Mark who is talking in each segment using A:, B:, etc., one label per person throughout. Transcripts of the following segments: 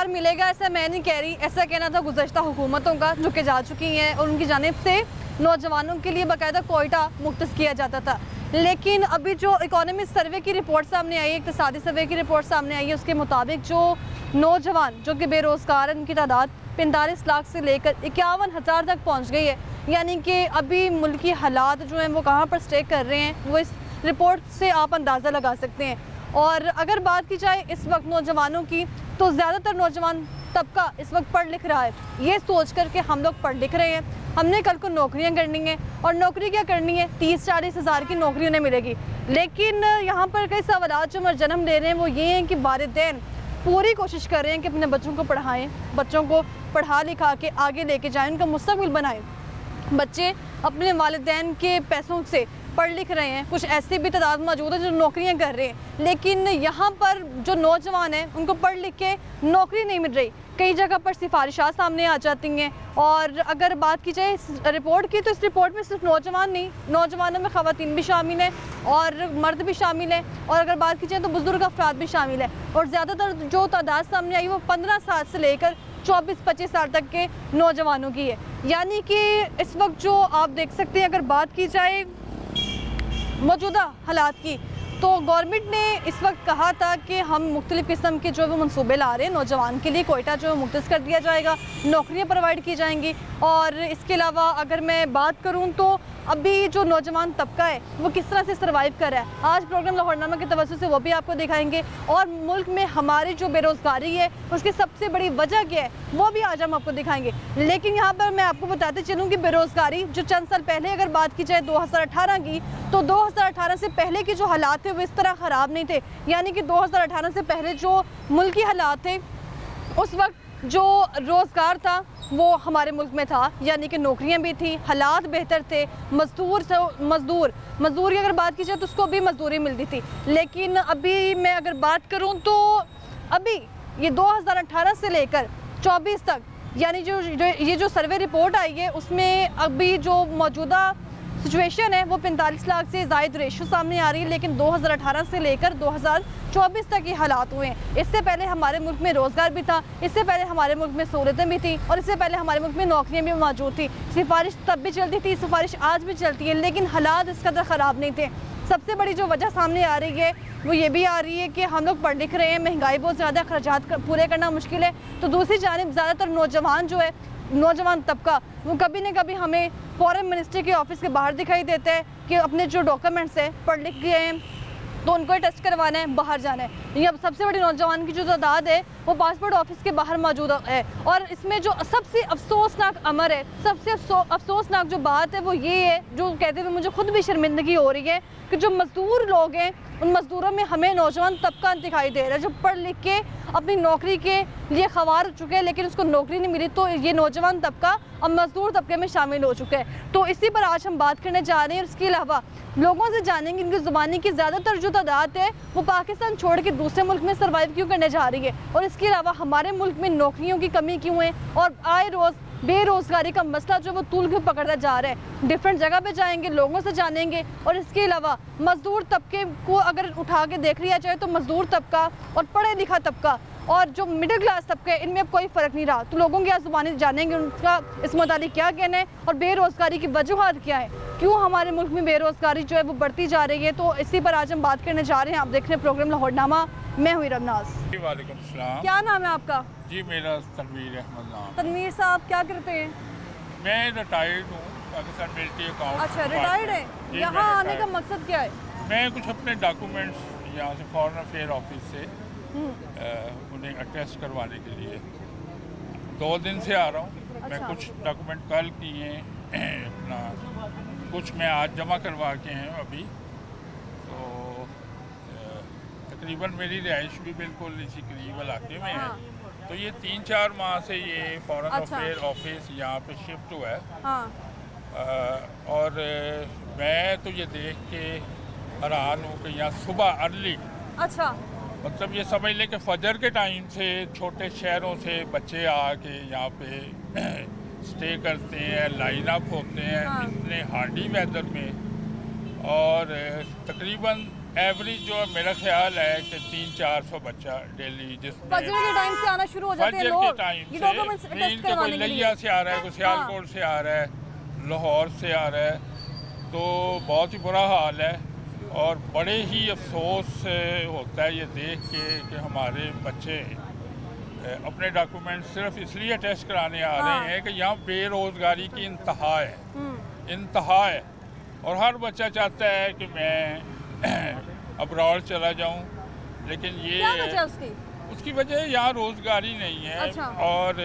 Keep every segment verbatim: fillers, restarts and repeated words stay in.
A: रोज़गार मिलेगा ऐसा मैं नहीं कह रही, ऐसा कहना था गुज़श्ता हुकूमतों का जो कि जा चुकी हैं और उनकी जानिब से नौजवानों के लिए बाकायदा कोयटा मुख्तस किया जाता था। लेकिन अभी जो इकोनॉमिक सर्वे की रिपोर्ट सामने आई है, इक़्तिसादी सर्वे की रिपोर्ट सामने आई है, उसके मुताबिक जो नौजवान जो कि बेरोज़गार हैं उनकी तादाद पैंतालीस लाख से लेकर इक्यावन हज़ार तक पहुँच गई है। यानी कि अभी मुल्की हालात जो हैं वो कहाँ पर स्टे कर रहे हैं वो इस रिपोर्ट से आप अंदाज़ा लगा सकते हैं। और अगर बात की जाए इस वक्त नौजवानों की, तो ज़्यादातर नौजवान तबका इस वक्त पढ़ लिख रहा है, ये सोच कर के हम लोग पढ़ लिख रहे हैं, हमने कल को नौकरियां करनी है और नौकरी क्या करनी है, तीस चालीस हज़ार की नौकरी उन्हें मिलेगी। लेकिन यहाँ पर कई सवालात जो मर जन्म ले रहे हैं वो ये हैं कि वालिदैन पूरी कोशिश कर रहे हैं कि अपने बच्चों को पढ़ाएं, बच्चों को पढ़ा लिखा के आगे लेके जाएं, उनका मुस्तकबिल बनाएं। बच्चे अपने वालिदैन के पैसों से पढ़ लिख रहे हैं, कुछ ऐसी भी तादाद मौजूद है जो नौकरियां कर रहे हैं, लेकिन यहाँ पर जो नौजवान हैं उनको पढ़ लिख के नौकरी नहीं मिल रही। कई जगह पर सिफारिशात सामने आ जाती हैं। और अगर बात की जाए इस रिपोर्ट की, तो इस रिपोर्ट में सिर्फ नौजवान नहीं, नौजवानों में ख़वातीन भी शामिल हैं और मर्द भी शामिल हैं, और अगर बात की जाए तो बुज़ुर्ग अफराद भी शामिल है। और ज़्यादातर जो तादाद सामने आई वो पंद्रह साल से लेकर चौबीस पच्चीस साल तक के नौजवानों की है। यानी कि इस वक्त जो आप देख सकते हैं, अगर बात की जाए मौजूदा हालात की, तो गवर्नमेंट ने इस वक्त कहा था कि हम मुख्तलिफ़ किस्म के जो वो मनसूबे ला रहे हैं, नौजवान के लिए कोयटा जो मुख्तस कर दिया जाएगा, नौकरियां प्रोवाइड की जाएंगी। और इसके अलावा अगर मैं बात करूं तो अभी जो नौजवान तबका है वो किस तरह से सर्वाइव कर रहा है, आज प्रोग्राम लाहौरनामा के तवज्जुह से वो भी आपको दिखाएंगे। और मुल्क में हमारी जो बेरोज़गारी है उसकी सबसे बड़ी वजह क्या है वो भी आज हम आपको दिखाएंगे। लेकिन यहाँ पर मैं आपको बताते चलूँ कि बेरोज़गारी जो चंद साल पहले अगर बात की जाए दो हज़ार अठारह की, तो दो हज़ार अठारह से पहले के जो हालात थे वो इस तरह ख़राब नहीं थे। यानी कि दो हज़ार अठारह से पहले जो मुल्की हालात थे उस वक्त जो रोज़गार था वो हमारे मुल्क में था, यानी कि नौकरियां भी थी, हालात बेहतर थे, मजदूर मजदूर मजदूर की अगर बात की जाए तो उसको भी मजदूरी मिलती थी। लेकिन अभी मैं अगर बात करूं तो अभी ये दो हज़ार अठारह से लेकर चौबीस तक, यानी जो, जो ये जो सर्वे रिपोर्ट आई है उसमें अभी जो मौजूदा सिचुएशन है वो पैंतालीस लाख से ज़ायद रेशो सामने आ रही है। लेकिन दो हज़ार अठारह से लेकर दो हज़ार चौबीस तक ये हालात हुए हैं। इससे पहले हमारे मुल्क में रोज़गार भी था, इससे पहले हमारे मुल्क में सहूलतें भी थी, और इससे पहले हमारे मुल्क में नौकरियां भी मौजूद थी। सिफारिश तब भी चलती थी, सिफारिश आज भी चलती है, लेकिन हालात इस कदर ख़राब नहीं थे। सबसे बड़ी जो वजह सामने आ रही है वो ये भी आ रही है कि हम लोग पढ़ लिख रहे हैं, महंगाई बहुत ज़्यादा, खर्चात पूरे करना मुश्किल है। तो दूसरी जानिब ज़्यादातर नौजवान जो है, नौजवान तबका, वो कभी न कभी हमें फॉरेन मिनिस्ट्री के ऑफिस के बाहर दिखाई देता है कि अपने जो डॉक्यूमेंट्स है पढ़ लिख गए हैं तो उनको टेस्ट करवाना है, बाहर जाना है। ये अब सबसे बड़ी नौजवान की जो तादाद है वो पासपोर्ट ऑफिस के बाहर मौजूद है। और इसमें जो सबसे अफसोसनाक अमर है, सबसे अफसोसनाक जो बात है वो ये है, जो कहते हुए मुझे खुद भी शर्मिंदगी हो रही है, कि जो मजदूर लोग हैं उन मजदूरों में हमें नौजवान तबका दिखाई दे रहा है जो पढ़ लिख के अपनी नौकरी के लिए ख्वार हो चुके हैं, लेकिन उसको नौकरी नहीं मिली। तो ये नौजवान तबका अब मजदूर तबके में शामिल हो चुका है। तो इसी पर आज हम बात करने जा रहे हैं। इसके अलावा लोगों से जानेंगे इनकी ज़ुबानी की ज़्यादातर जो तादाद है वो पाकिस्तान छोड़ के दूसरे मुल्क में सर्वाइव क्यों करने जा रही है, और इसके अलावा हमारे मुल्क में नौकरियों की कमी क्यों है, और आए रोज़ बेरोज़गारी का मसला जो वो तूल क्यों पकड़ता जा रहा है। डिफरेंट जगह पे जाएंगे, लोगों से जानेंगे। और इसके अलावा मजदूर तबके को अगर उठा के देख लिया जाए तो मजदूर तबका और पढ़े लिखा तबका और जो मिडिल क्लास तबके, इनमें अब कोई फ़र्क नहीं रहा। तो लोगों की आज ज़ुबानी जानेंगे उनका इस मुतालिक क्या कहना है और बेरोज़गारी की वजूहात क्या है, क्यों हमारे मुल्क में बेरोज़गारी जो है वो बढ़ती जा रही है। तो इसी पर आज हम बात करने जा रहे हैं। आप देख रहे हैं प्रोग्राम लाहौरनामा, मैं हुई रबनाज।
B: वालेकुम सलाम।
A: क्या नाम है आपका?
B: जी मेरा तनवीर अहमद नाम।
A: तनवीर साहब क्या करते हैं?
B: मैं रिटायर्ड हूँ, पाकिस्तान मिलिट्री अकाउंट।
A: अच्छा, रिटायर्ड है। यहाँ आने का मकसद क्या है?
B: मैं कुछ अपने डॉक्यूमेंट्स यहाँ से फॉरेन अफेयर ऑफिस से आ, उन्हें अटेस्ट करवाने के लिए दो दिन से आ रहा हूँ। अच्छा। मैं कुछ डॉक्यूमेंट कल किए अपना, कुछ मैं आज जमा करवा के हैं अभी। तो तकरीबन मेरी रिहाइश भी बिल्कुल इसी करीब इलाके में है। तो ये तीन चार माह से ये फॉरेन
A: अच्छा।
B: अफेयर ऑफिस यहाँ पे शिफ्ट हुआ है।
A: हाँ।
B: आ, और मैं तो ये देख के हैरान हूँ कि यहाँ सुबह अर्ली,
A: अच्छा,
B: मतलब ये समझ लें कि फजर के टाइम से छोटे शहरों से बच्चे आके यहाँ पे स्टे करते हैं, लाइन अप होते हैं। हाँ। इतने हार्डी वेदर में, और तकरीबन एवरेज जो है मेरा ख्याल है कि तीन चार सौ बच्चा डेली, जिसमें
A: फजर के टाइम से आना शुरू हो जाते हैं
B: फजर
A: लोग
B: के टाइम
A: ये
B: से,
A: डॉक्यूमेंट्स
B: नहीं
A: टेस्ट
B: तो कोई
A: करवाने के लिए।
B: लिया से आ रहा है, कोई सियालकोट से आ रहा है, लाहौर से आ रहा है, तो बहुत ही बुरा हाल है। और बड़े ही अफसोस होता है ये देख के कि हमारे बच्चे अपने डॉक्यूमेंट सिर्फ इसलिए टेस्ट कराने आ
A: हाँ।
B: रहे हैं कि यहाँ बेरोज़गारी की इंतहा है,
A: हम्म,
B: इंतहा है। और हर बच्चा चाहता है कि मैं अब्रॉड चला जाऊं, लेकिन ये
A: क्या वजह है उसकी?
B: उसकी वजह यहाँ रोज़गारी नहीं है।
A: अच्छा।
B: और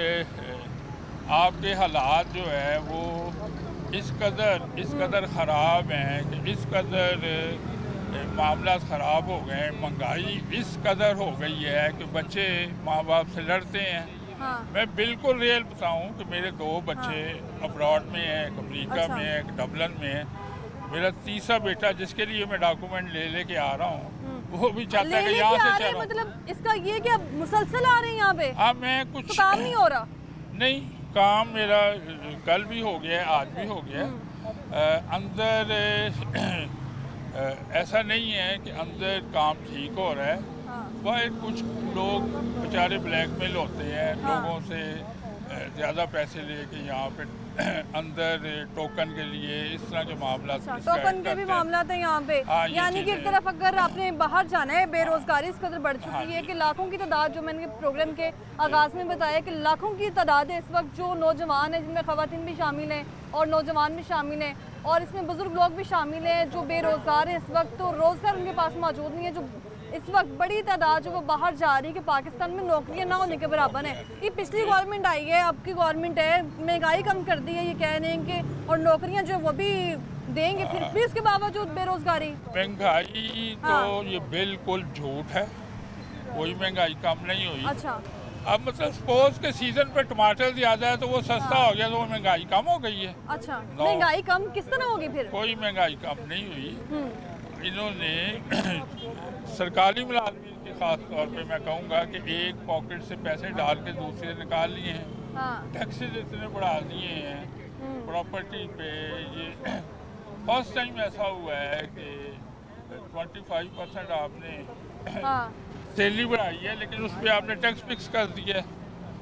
B: आपके हालात जो है वो इस कदर इस कदर ख़राब हैं कि इस कदर मामला ख़राब हो गए, महंगाई इस कदर हो गई है कि बच्चे माँ बाप से लड़ते हैं।
A: हाँ।
B: मैं बिल्कुल रियल बताऊं कि मेरे दो बच्चे अब्रॉड में हैं, एक अमरीका
A: अच्छा।
B: में है, एक डबलिन में है। मेरा तीसरा बेटा जिसके लिए मैं डॉक्यूमेंट ले लेके आ रहा हूँ वो भी चाहता है
A: ले
B: कि
A: लेके
B: यहाँ
A: आ
B: से
A: रहे हैं,
B: चलो।
A: मतलब इसका ये कि आप मुसलसल आ रहे हैं यहाँ पे,
B: हाँ, मैं
A: तो
B: कुछ
A: काम नहीं हो रहा?
B: नहीं, काम मेरा कल भी हो गया, आज भी हो गया। अ, अंदर अ, ऐसा नहीं है कि अंदर काम ठीक हो रहा है।
A: हाँ।
B: वह कुछ लोग बेचारे ब्लैकमेल होते हैं,
A: हाँ।
B: लोगों से ज़्यादा पैसे लेके यहाँ पे अंदर टोकन के लिए इस तरह के मामला।
A: अच्छा, टोकन के भी मामला थे यहाँ पे।
B: हाँ, ये
A: यानी कि एक
B: चीज़ें-
A: तरफ अगर आपने बाहर जाना है, बेरोजगारी इस कदर बढ़
B: हाँ
A: चुकी है
B: जी।
A: कि लाखों की तादाद, जो मैंने प्रोग्राम के आगाज़ में बताया कि लाखों की तादाद है इस वक्त जो नौजवान है, जिनमें ख़वातीन भी शामिल हैं और नौजवान भी शामिल हैं, और इसमें बुजुर्ग लोग भी शामिल हैं जो बेरोज़गार हैं इस वक्त। तो रोज़गार उनके पास मौजूद नहीं है। जो इस वक्त बड़ी तादाद जो वो बाहर जा रही है कि पाकिस्तान में नौकरियां ना होने के बराबर है। ये पिछली गवर्नमेंट आई है, आपकी गवर्नमेंट है, महंगाई कम कर दी है ये कह रहे हैं कि, और नौकरियां जो वो भी देंगे, फिर भी उसके बावजूद बेरोजगारी।
B: महंगाई तो
A: हाँ।
B: ये बिल्कुल झूठ है, कोई महंगाई कम नहीं हुई।
A: अच्छा।
B: अब मतलब सपोज के सीजन पे टमाटर ज़्यादा है तो वो सस्ता
A: हाँ।
B: हो गया तो वो महंगाई कम हो गई है।
A: अच्छा,
B: नौ।
A: महंगाई कम किस तरह होगी फिर?
B: कोई महंगाई कम नहीं हुई।
A: हम्म,
B: इन्होंने सरकारी मुलाजमीन के खास तौर पे मैं कहूँगा कि एक पॉकेट से पैसे डाल के दूसरे निकाल लिए हैं।
A: हाँ।
B: टैक्सेस इतने बढ़ा दिए हैं
A: हम्म,
B: प्रॉपर्टी पे। ये फर्स्ट टाइम ऐसा हुआ है कि पच्चीस परसेंट आपने
A: हाँ।
B: सैलरी बढ़ाई है लेकिन उस पर आपने टैक्स फिक्स कर दिया है।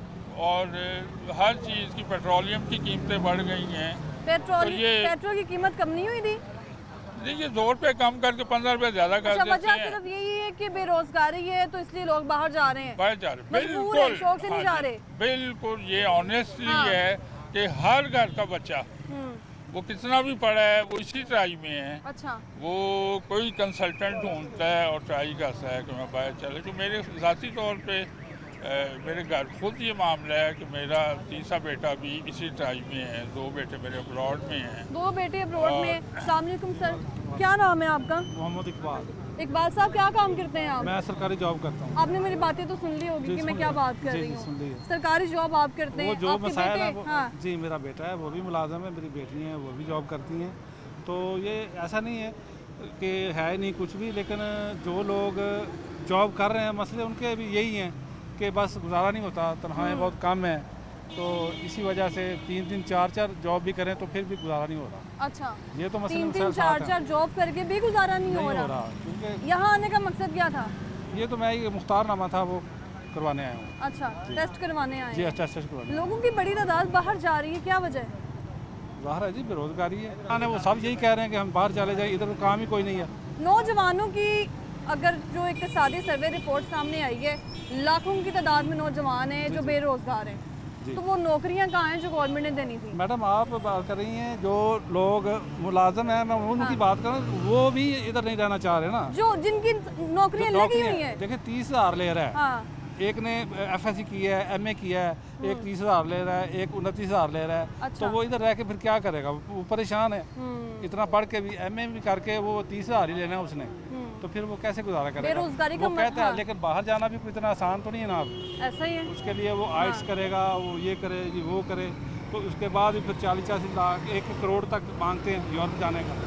B: और हर चीज़ की, पेट्रोलियम की कीमतें बढ़ गई हैं।
A: पेट्रोल
B: तो ये-
A: पेट्रोल की कीमत कम नहीं हुई थी?
B: देखिए दो रुपये कम करके पंद्रह रुपये ज़्यादा कर
A: अच्छा,
B: देते
A: वजह
B: हैं।
A: सिर्फ यही है कि बेरोजगारी है तो इसलिए लोग बाहर जा रहे हैं,
B: बाहर जा रहे,
A: मजबूर है,
B: बिल्कुल।
A: शौक से नहीं
B: हाँ
A: जा
B: जी,
A: रहे।
B: बिल्कुल ये ऑनेस्टली
A: हाँ।
B: है कि हर घर का बच्चा,
A: हम्म,
B: वो कितना भी पढ़ा है, वो इसी ट्राई में है।
A: अच्छा।
B: वो कोई कंसल्टेंट ढूंढता है और ट्राई करता है कि मैं बाहर चले। तो मेरे ज़ाती तौर पे अ, मेरे घर खुद ये मामला है कि मेरा तीसरा बेटा भी इसी ट्राई में है, दो बेटे मेरे अब्रॉड में हैं।
A: दो बेटे अब्रॉड
B: और-
A: में। अस्सलाम वालेकुम सर, क्या नाम है आपका?
C: मोहम्मद इकबाल।
A: इकबाल साहब, क्या काम करते हैं आप?
C: मैं सरकारी जॉब करता हूँ।
A: आपने मेरी बातें तो सुन ली होगी
C: जी,
A: कि मैं
C: सुन
A: क्या
C: ली।
A: बात कर
C: जी,
A: रही
C: जी, सुन ली
A: हूँ।
C: है।
A: सरकारी जॉब आप करते
C: वो
A: हैं,
C: जो
A: आपके
C: मसाइल है
A: बेटे?
C: वो,
A: हाँ।
C: जी मेरा बेटा है, वो भी मुलाजम है, मेरी बेटी हैं वो भी जॉब करती हैं। तो ये ऐसा नहीं है कि है नहीं कुछ भी, लेकिन जो लोग जॉब कर रहे हैं मसले उनके भी यही हैं कि बस गुजारा नहीं होता, तनख्वाहें बहुत कम है। तो इसी वजह से तीन तीन चार चार जॉब भी करें तो फिर भी गुजारा नहीं हो रहा।
A: अच्छा,
C: ये तो मसले
A: तीन तीन
C: मसाइल
A: चार
C: साथ हैं।
A: चार जॉब करके भी गुजारा नहीं,
C: नहीं
A: हो
C: हो
A: रहा।
C: रहा क्योंकि
A: यहाँ आने का मकसद क्या था?
C: ये तो मैं ये मुख्तारनामा था वो करवाने आया हूँ।
A: अच्छा, टेस्ट करवाने आए
C: जी
A: हैं।
C: अच्छा अच्छा करवाने
A: लोगों की बड़ी तादाद बाहर जा रही है, क्या वजह है?
C: ज़ाहिर है जी बेरोजगारी है। आने वो सब यही कह रहे हैं कि हम बाहर चले जाए, इधर तो काम ही कोई नहीं है।
A: नौजवानों की अगर जो इक़्तिसादी सर्वे रिपोर्ट सामने आई है, लाखों की तादाद में नौजवान हैं जो बेरोजगार हैं,
C: जी।
A: तो वो नौकरियां कहाँ हैं जो गवर्नमेंट ने देनी थी?
C: मैडम आप बात कर रही हैं जो लोग मुलाजम हैं, मैं उनकी बात कर रहा हूँ, वो भी इधर नहीं रहना चाह रहे ना।
A: जो जिनकी नौकरियां
C: जो
A: लगी
C: नौकरियां-
A: हुई हैं।
C: देखिए तीस हज़ार ले रहा है,
A: हाँ।
C: एक ने एफ एस सी किया है, एम ए किया है, एक तीस हज़ार ले रहा है, एक उनतीस हज़ार ले रहा है।
A: अच्छा।
C: तो वो इधर रह के फिर क्या करेगा? वो परेशान है,
A: हम्म,
C: इतना पढ़ के भी, एम ए भी करके वो तीस हज़ार ही लेना है उसने,
A: हम्म,
C: तो फिर वो कैसे गुजारा करेगा?
A: बेरोजगारी का
C: वो
A: मत-
C: कहता है,
A: हाँ।
C: लेकिन बाहर जाना भी कोई इतना आसान तो नहीं है ना। आप
A: ऐसा ही है।
C: उसके लिए वो आइट्स करेगा, वो ये करे जी वो करे, तो उसके बाद भी फिर चालीस चालीस लाख एक करोड़ तक मांगते हैं यूरोप जाने का।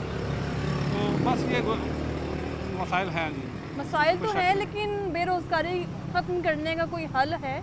C: तो बस ये मसाइल हैं जी।
A: मसाइल तो है, लेकिन बेरोजगारी खत्म करने का कोई हल है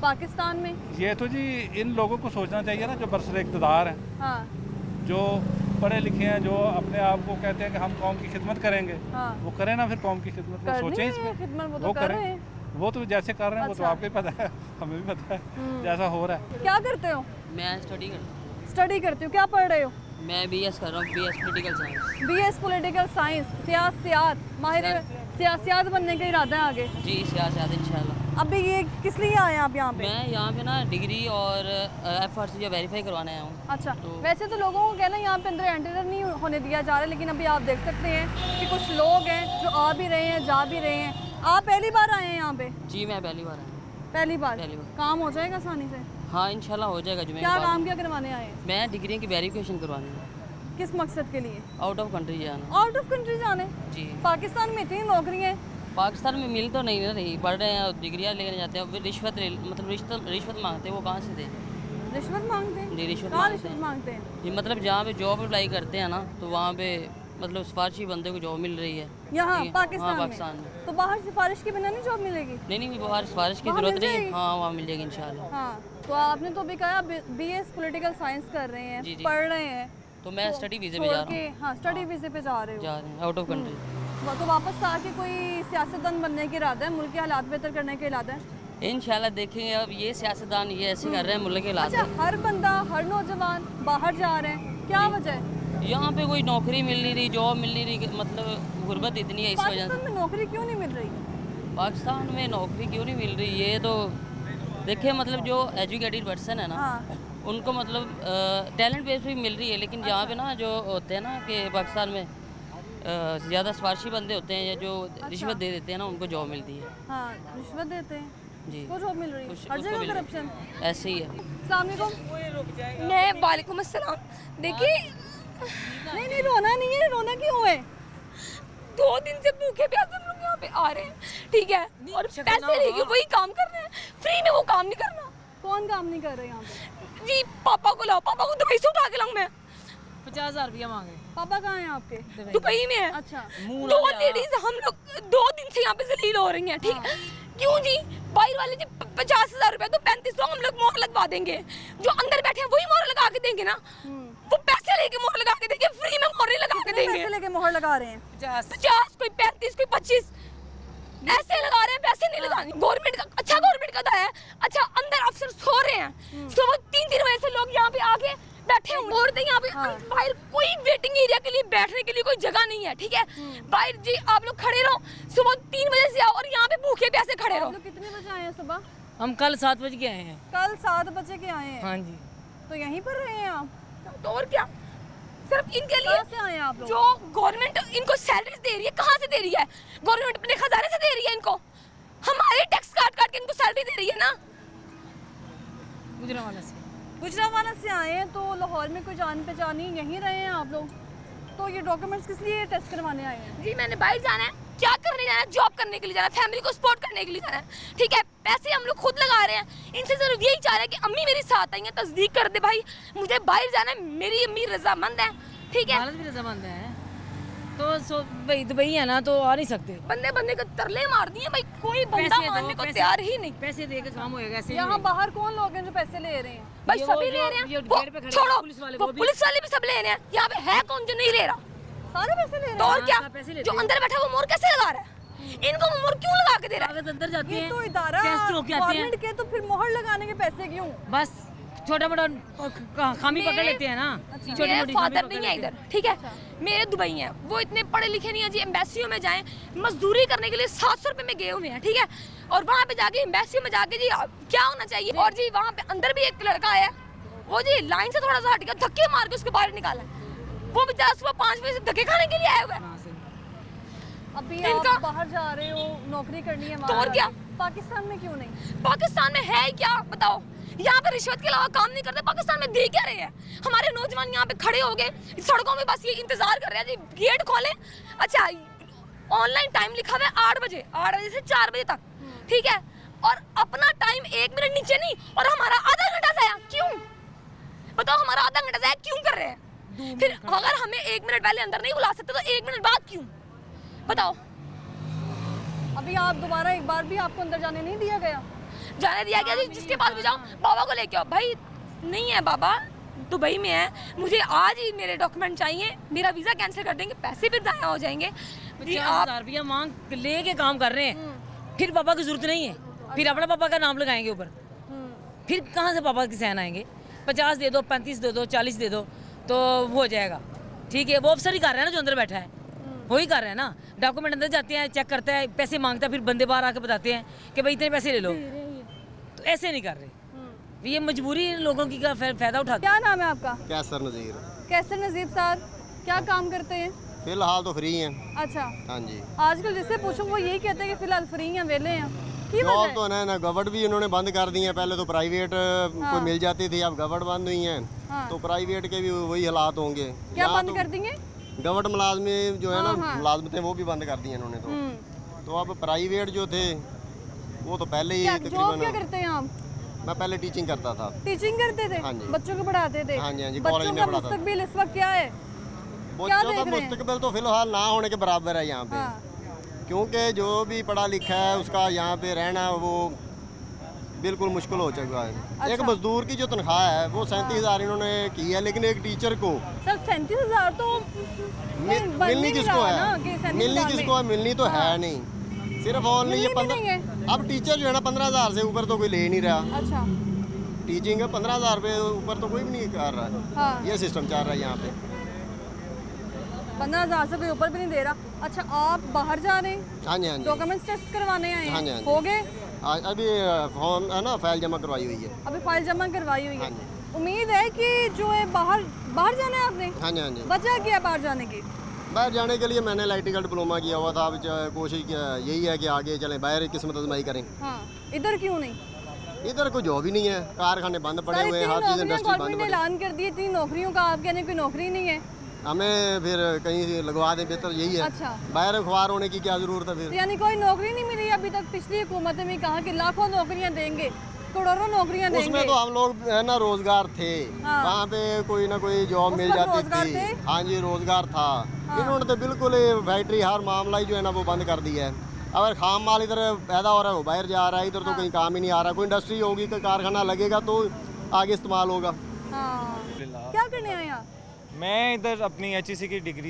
A: पाकिस्तान में?
C: ये तो जी इन लोगों को सोचना चाहिए ना जो बरसर इक़्तिदार हैं,
A: हाँ।
C: जो पढ़े लिखे हैं जो अपने आप को कहते हैं कि हम कौम की खिदमत करेंगे,
A: हाँ।
C: वो करें ना फिर कौम की खिदमत, वो सोचें इस पर,
A: खिदमत वो तो
C: वो
A: कर
C: करें।
A: रहे हैं।
C: वो तो जैसे कर रहे हैं वो तो
A: अच्छा।
C: आपको ही पता है, हमें भी पता है जैसा हो रहा है।
A: क्या करते हो?
D: मैं स्टडी करता हूँ।
A: स्टडी करती हूँ। क्या पढ़ रहे हो?
D: मैं बीएस कर रहा हूँ, BS political science.
A: BS political science, सियासत, माहिर सियासत बनने का इरादा है आगे?
D: जी सियासत इंशाल्लाह।
A: अभी ये किस लिए आए हैं आप यहाँ पे?
D: मैं यहाँ पे ना डिग्री और एफ आर सी जो वेरीफाई करवाने आया हूँ।
A: अच्छा,
D: तो
A: वैसे तो लोगों को कहना यहाँ पे अंदर एंटर नहीं होने दिया जा रहा है, लेकिन अभी आप देख सकते हैं कि कुछ लोग हैं जो आ भी रहे हैं, जा भी रहे हैं। आप पहली बार आए हैं यहाँ पे?
D: जी मैं पहली बार आया हूँ।
A: पहली बार?
D: पहली बार।
A: काम हो जाएगा आसानी से?
D: हाँ इंशाल्लाह हो जाएगा। जुमे
A: क्या
D: के बाद
A: काम क्या करवाने आए हैं?
D: मैं डिग्री की वेरिफिकेशन करवानी है।
A: किस मकसद के लिए?
D: आउट ऑफ कंट्री जाना।
A: आउट ऑफ कंट्री जाने?
D: जी
A: पाकिस्तान में इतनी नौकरियाँ हैं।
D: पाकिस्तान में मिल तो नहीं ना रही, पढ़ रहे हैं डिग्रियाँ लेकर जाते हैं, फिर रिश्वत मतलब रिश्वत रिश्वत मांगते हैं। वो कहाँ से दे?
A: रिश्वत मांगते हैं?
D: जी रिश्वत
A: कहाँ
D: मांगते
A: रिश्वत
D: हैं।
A: मांगते हैं?
D: जी मतलब जहाँ पे जॉब अप्लाई करते हैं ना तो वहाँ पे मतलब सिफारशी बंदे को जॉब मिल रही है
A: यहाँ
D: ठीक है।
A: पाकिस्तान
D: हाँ,
A: में?
D: पाकिस्तान में।
A: तो बाहर सिफारिश के बिना नहीं जॉब मिलेगी?
D: नहीं नहीं बाहर सिफारिश की
A: वहाँ
D: जरूरत
A: मिल
D: नहीं है।
A: जाएगी?
D: हाँ वहाँ मिल जाएगी इंशाल्लाह।
A: हाँ, तो आपने तो अभी कहा बीएस पॉलिटिकल साइंस कर रहे हैं,
D: जी, जी।
A: पढ़ रहे हैं,
D: तो मैं स्टडी वीज़े पे जा
A: छोड़
D: रहा
A: के
D: हूँ।
A: हाँ स्टडी वीज़े पे जा रहे हो।
D: जा रहे हैं आउट ऑफ कंट्री।
A: वो तो वापस आके कोई सियासतदान बनने के इरादा है, मुल्क के हालात बेहतर करने के इरादा है?
D: इंशाल्लाह देखेंगे। अब ये सियासतदान ये ऐसे कर रहे हैं मुल्क के हालात
A: अच्छा, हर बंदा हर नौजवान बाहर जा रहे हैं, क्या वजह है?
D: यहाँ पे कोई नौकरी मिल नहीं रही, जॉब मिल नहीं रही, मतलब गुर्बत इतनी है इस वजह
A: पाकिस्तान
D: से।
A: में नौकरी क्यों नहीं मिल रही?
D: पाकिस्तान में नौकरी क्यों नहीं मिल रही ये तो देखिए, मतलब जो एजुकेटेड पर्सन है ना
A: हाँ।
D: उनको मतलब टैलेंट बेस पे मिल रही है, लेकिन यहाँ पे ना जो होते हैं ना कि पाकिस्तान में ज़्यादा सिफारशी बंदे होते हैं या जो रिश्वत दे देते हैं ना उनको जॉब मिलती है।
A: हाँ, रिश्वत देते हैं
D: जी
A: को जॉब मिल रही है,
D: कुछ-
A: हर
D: उसको
A: जगह
D: मिल रही है।
A: करप्शन।
D: ऐसे ही है।
A: अस्सलाम वालेकुम।
E: मैं वालेकुम अस्सलाम। देखिए
A: नहीं नहीं रोना नहीं है, रोना क्यों है?
E: दो दिन से भूखे प्यासे हम लोग यहाँ पे आ रहे हैं, ठीक है, और पैसे लेके वही काम कर रहे हैं, फ्री में वो काम नहीं करना।
A: कौन काम नहीं कर रहे यहाँ पे?
E: जी पापा को लाओ, पापा को दुबई से उठा के लाऊं मैं।
F: पचास हजार रुपया मांगे।
A: पापा कहाँ हैं आपके?
E: दुबई में है।
A: अच्छा,
E: दो लेडीज हम लोग दो दिन से यहाँ पे जलील हो रही हैं, ठीक है। क्यों जी? बाहर वाले जी पचास हजार रुपया तो पैंतीस सौ हम लोग मोहर लगवा देंगे, जो अंदर बैठे हैं वही मोहर लगा के देंगे ना, वो पैसे लेके मोहर लगा के देंगे, फ्री में मोहर लगा के देंगे।
A: पैसे लेके मोहर लगा रहे हैं?
F: पचास
E: पचास, कोई पैंतीस, कोई पच्चीस, ऐसे लगा रहे हैं, पैसे नहीं लगाने। गवर्नमेंट का अच्छा गवर्नमेंट का था है। अच्छा अंदर अफसर सो रहे हैं, सुबह तीन तीन बजे से लोग यहाँ पे आके बैठे हैं, मोड़ दे यहाँ पे। बाहर कोई वेटिंग एरिया के लिए बैठने के लिए कोई जगह नहीं है, ठीक है। बाहर जी आप लोग खड़े रहो, सुबह तीन बजे से आओ और यहाँ पे भूखे प्यासे खड़े
A: आप
E: रहो।
A: लोग कितने बजे आए हैं सुबह?
F: हम कल सात बजे के आए हैं।
A: कल सात बजे के आए हैं?
F: हाँ जी।
A: तो यहीं पर रहे हैं आप?
E: तो और क्या, सिर्फ इनके लिए
A: कहाँ से आए हैं आप लोग?
E: जो गवर्नमेंट इनको सैलरी दे रही है, कहाँ से दे रही है? गवर्नमेंट अपने खजाने से दे रही है इनको, हमारे टैक्स काट काट के इनको सैलरी दे रही है ना।
F: गुजरावाला से।
A: गुजरावाला से आए हैं, तो लाहौर में कोई जान पहचानी यहीं रहे हैं आप लोग? तो ये डॉक्यूमेंट्स किस लिए टेस्ट करवाने आए हैं?
E: जी मैंने बाहर जाना है, क्या करने जाना है? जॉब करने के लिए जाना है, फैमिली को सपोर्ट करने के लिए जाना है, ठीक है। पैसे हम लोग खुद लगा रहे हैं, इनसे सिर्फ यही चाह रहे हैं कि अम्मी मेरी साथ आई है, तस्दीक कर दे भाई, मुझे बाहर जाना है, मेरी अम्मी रजामंद है, ठीक है।
F: भारत भी रजामंद है तो सो भाई दुबई है ना, तो आ नहीं सकते।
E: बंदे बंदे को तरले मार दिए भाई, कोई बंदा
F: पैसे दो,
E: मानने को
F: पैसे-
E: तैयार ही नहीं।
F: पैसे दे के काम होएगा ऐसे
A: यहाँ
F: नहीं।
A: बाहर कौन लोग हैं जो पैसे ले रहे हैं?
E: भाई
F: ये
E: सभी
F: वो
E: ले
F: जो-
E: रहे
F: ये
E: हैं,
F: गेट पे
E: वो
F: खड़े
E: छोड़ो,
F: पुलिस वाले,
E: वो
F: वो भी-
E: पुलिस वाले भी सब ले रहे हैं। यहाँ पे है कौन जो नहीं ले रहा?
A: सारे पैसे ले रहे
E: तो
A: हैं?
E: और क्या,
F: हाँ, पैसे लेते
E: जो
F: हैं।
E: अंदर बैठा वो मोर कैसे लगा रहा है? इनको वो मोर क्यों लगा के दे रहा है?
F: कागज अंदर जाते
A: ये
F: हैं,
A: तो इदारा
F: टेस्ट होके आते हैं,
A: गवर्नमेंट के, तो फिर मोहर लगाने के पैसे क्यों?
F: बस छोटा मोटा खामी पकड़ लेते हैं ना। छोटी
E: मेरे
F: मोटी खामी
E: फादर
F: पकड़
E: नहीं है
F: लेते
E: इधर,
F: हैं।
E: ठीक है, मेरे दुबई हैं, वो इतने पढ़े लिखे नहीं है जी, एम्बेसियों में जाएं मजदूरी करने के लिए सात सौ रुपए में गए हुए हैं, ठीक है। और वहाँ पे जाके एम्बेसियों में जाके जी क्या होना चाहिए? और जी वहाँ पे अंदर भी एक लड़का आया, वो जी लाइन से थोड़ा सा हट गया, धक्के मार के उसको बाहर निकाला, वो बेचारा सुबह पाँच बजे से धक्के खाने के लिए आया हुआ है।
F: हाँ, सही।
A: अभी
E: इनका-
A: आप बाहर जा रहे हो, नौकरी करनी है
E: तो और
A: वहाँ,
E: क्या?
A: पाकिस्तान में क्यों नहीं?
E: पाकिस्तान में है ही क्या बताओ? यहाँ पे रिश्वत के अलावा काम नहीं करते, पाकिस्तान में दे क्या रहे हैं? हमारे नौजवान यहाँ पे खड़े हो गए सड़कों में, बस ये इंतजार कर रहे हैं जी गेट खोले। अच्छा ऑनलाइन टाइम लिखा हुआ है आठ बजे, आठ बजे से चार बजे तक, ठीक है, और अपना टाइम एक मिनट नीचे नहीं, और हमारा आधा घंटा जाया क्यों? बताओ हमारा आधा घंटा जाया क्यों कर रहे हैं? फिर अगर हमें एक मिनट पहले अंदर नहीं बुला सकते तो एक मिनट बाद क्यों? बताओ।
A: अभी आप दोबारा एक बार भी आपको अंदर जाने नहीं दिया गया?
E: जाने दिया गया जी, जिसके पास भी जाओ बाबा को लेके आओ। भाई नहीं है बाबा, दुबई में है, मुझे आज ही मेरे डॉक्यूमेंट चाहिए, मेरा वीज़ा कैंसिल कर देंगे, पैसे फिर ज़ाया हो जाएंगे। जी
F: पचास
E: आप
F: हजार रुपया मांग ले के काम कर रहे हैं, फिर पापा की जरूरत नहीं है, फिर अपना पापा का नाम लगाएंगे ऊपर, फिर कहाँ से पापा के सहन आएंगे। पचास दे दो, पैंतीस दे दो, चालीस दे दो तो वो हो जाएगा। ठीक है, वो अफसर ही कर रहा है ना जो अंदर बैठा है, वही कर रहा है ना। डॉक्यूमेंट अंदर जाते हैं, चेक करता है, पैसे मांगता है, फिर बंदे बाहर आके बताते हैं कि भाई इतने पैसे ले लो। तो ऐसे नहीं कर रहे, ये मजबूरी लोगों की का फायदा उठाते।
A: क्या नाम है आपका?
G: कैसर नज़ीर।
A: कैसर नजीब साहब, क्या काम करते हैं?
G: फिलहाल तो फ्री हैं।
A: अच्छा,
G: हाँ जी।
A: आजकल जिससे पूछो वो यही कहते हैं कि फिलहाल फ्री हैं, वेले हैं। की
G: जॉब
A: वजह
G: तो
A: है?
G: ना ना गवर्नमेंट भी इन्होंने बंद कर दी है। पहले तो प्राइवेट कोई मिल जाती थी, अब गवर्नमेंट बंद हुई हैं।
A: हाँ।
G: तो प्राइवेट के भी वही हालात होंगे।
A: क्या
G: यहाँ
A: बंद
G: तो
A: कर देंगे?
G: गवर्नमेंट मुलाजमें जो है
A: हाँ,
G: ना
A: हाँ।
G: मुलाजमतें वो भी बंद कर दी हैं इन्होंने तो।
A: हम्म।
G: तो अब प्राइवेट जो थे वो तो पहले ही
A: क्या जॉब क्या
G: तकरीबन।
A: करते हैं आप?
G: मैं पहले टीचिंग करता था।
A: टीचिंग करते थे?
G: हाँ जी।
A: बच्चों को पढ़ाते थे?
G: हाँ जी, हाँ जी, कॉलेज
A: बच्चों
G: में
A: का
G: पढ़ाता था।
A: मुस्तकबिल इस वक्त क्या है? क्या
G: बच्चों का
A: देख रहे हैं?
G: मुस्तकबिल तो फिलहाल ना होने के बराबर है यहाँ पे।
A: हाँ।
G: क्योंकि जो भी पढ़ा लिखा है उसका यहाँ पे रहना वो बिल्कुल मुश्किल हो चुका है।
A: अच्छा।
G: एक मजदूर की जो तनख्वाह है वो सैंतीस हज़ार इन्होंने की है, लेकिन एक टीचर को
A: सर सैंतीस हजार तो
G: मि-
A: नहीं, बन
G: मिलनी
A: नहीं
G: किसको
A: रहा ना
G: है
A: कि सैंतीस
G: मिलनी
A: हजार
G: किसको है
A: में।
G: मिलनी तो
A: हाँ।
G: है नहीं, सिर्फ ओनली ये
A: मिलनी भी नहीं
G: पंद्रह। अब टीचर जो है ना पंद्रह हज़ार से ऊपर तो कोई ले ही नहीं रहा।
A: अच्छा,
G: टीचिंग है पंद्रह हज़ार रुपये ऊपर तो कोई भी नहीं कर रहा है।
A: हाँ,
G: ये सिस्टम चल रहा है यहाँ पे।
A: पंद्रह हजार से कोई ऊपर भी नहीं दे रहा। अच्छा, आप बाहर जा रहे हैं,
G: हाँ जी, हाँ जी,
A: डॉक्यूमेंट्स टेस्ट करवाने आए
G: हाँ जी, हाँ
A: हैं,
G: जी।
A: हो गए?
G: आज अभी फॉर्म है ना फाइल जमा करवाई हुई है।
A: अभी फाइल जमा करवाई हुई है।
G: हाँ जी।
A: उम्मीद है कि जो है बाहर बाहर जाना है आपने?
G: हाँ जी, हाँ जी।
A: वजह क्या है बाहर जाने की?
G: बाहर जाने के लिए मैंने इलेक्ट्रिकल डिप्लोमा किया हुआ था। अब च- कोशिश किया यही है कि आगे चलें, बाहर किस्मत आजमाई करें।
A: हाँ, इधर क्यों नहीं?
G: इधर कोई जॉब ही नहीं है, कारखाने बंद पड़े
A: सारी
G: हुए
A: तीन
G: हैं, हर चीज़
A: नौकरियां
G: इंडस्ट्री बंद
A: गवर्नमेंट ने
G: पड़ी।
A: ऐलान कर दी, तीन नौकरियों का, आप कहने कोई नौकरी नहीं है।
G: हमें फिर कहीं से लगवा दें, बेहतर यही है।
A: अच्छा,
G: बाहर अखबार होने की क्या ज़रूरत है
A: तो
G: फिर।
A: यानी कोई नौकरी नहीं मिली अभी तक? पिछली हुकूमत में कहा कि लाखों नौकरियां देंगे, करोड़ों नौकरियां देंगे।
G: उसमें तो हम लोग है ना रोजगार थे,
A: हाँ।
G: वहाँ पे कोई ना कोई जॉब
A: उस
G: मिल
A: वक्त
G: जाती
A: रोजगार
G: थी।
A: थे?
G: हाँ जी, रोजगार था।
A: हाँ।
G: इन्होंने तो बिल्कुल ही फैक्ट्री हर मामला ही जो है ना वो बंद कर दिया है। अगर खाम माल इधर पैदा हो रहा है वो बाहर जा रहा है, इधर तो कहीं काम ही नहीं आ रहा। कोई इंडस्ट्री होगी, कोई कारखाना लगेगा तो आगे इस्तेमाल होगा।
A: हाँ। क्या करने आए आप?
H: मैं इधर अपनी एच ई सी की डिग्री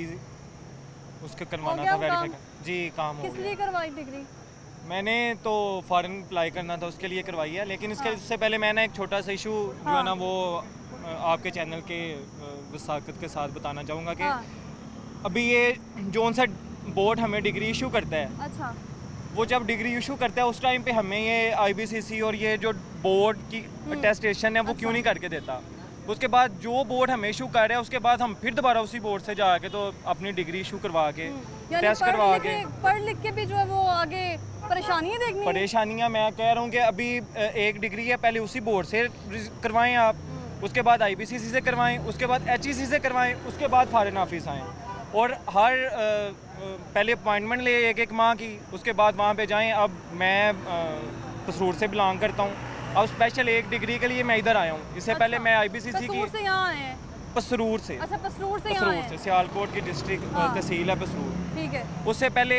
H: उसके करवाना
A: गया
H: था
A: वो
H: वेरीफाई
A: काम?
H: कर। जी काम हो
A: किस
H: गया।
A: लिए करवाई डिग्री?
H: मैंने तो फॉरेन अप्लाई करना था, उसके लिए करवाई है। लेकिन इसके
A: हाँ।
H: उससे पहले मैंने एक छोटा सा इशू जो
A: हाँ।
H: है ना वो अ, आपके चैनल के अ, वसाकत के साथ बताना चाहूँगा कि
A: हाँ।
H: अभी ये जोन सा बोर्ड हमें डिग्री इशू करता है,
A: अच्छा,
H: वो जब डिग्री इशू करता है उस टाइम पे हमें ये आई बी सी सी और ये जो बोर्ड की अटेस्टेशन है वो क्यों नहीं करके देता। उसके बाद जो बोर्ड हमें इशू कर रहा है उसके बाद हम फिर दोबारा उसी बोर्ड से जाके तो अपनी डिग्री इशू करवा के
A: यानी
H: टेस्ट
A: पढ़
H: करवा
A: लिख
H: के
A: के पढ़ लिख के भी जो है वो आगे परेशानियां देखनी है।
H: परेशानियां मैं कह रहा हूँ कि अभी अ, एक डिग्री है, पहले उसी बोर्ड से रिज- करवाएं आप, उसके बाद आई बी सी सी से करवाएं, उसके बाद एच ई सी से करवाएं, उसके बाद फॉरेन ऑफिस आएँ और हर अ, अ, पहले अपॉइंटमेंट ले एक एक माह की, उसके बाद वहाँ पे जाएं। अब मैं पसरूर से बिलोंग करता हूँ, अब स्पेशल एक डिग्री के लिए मैं इधर आया हूँ। इससे पहले मैं आई बी सी सी की
A: पसरूर से यहाँ आए हैं?
H: पसरूर से
A: अच्छा, पसरूर से यहाँ
H: पसरूर
A: आए
H: से
A: हैं।
H: सियालकोट की डिस्ट्रिक्ट
A: हाँ।
H: तहसील है पसरूर।
A: ठीक है।
H: उससे पहले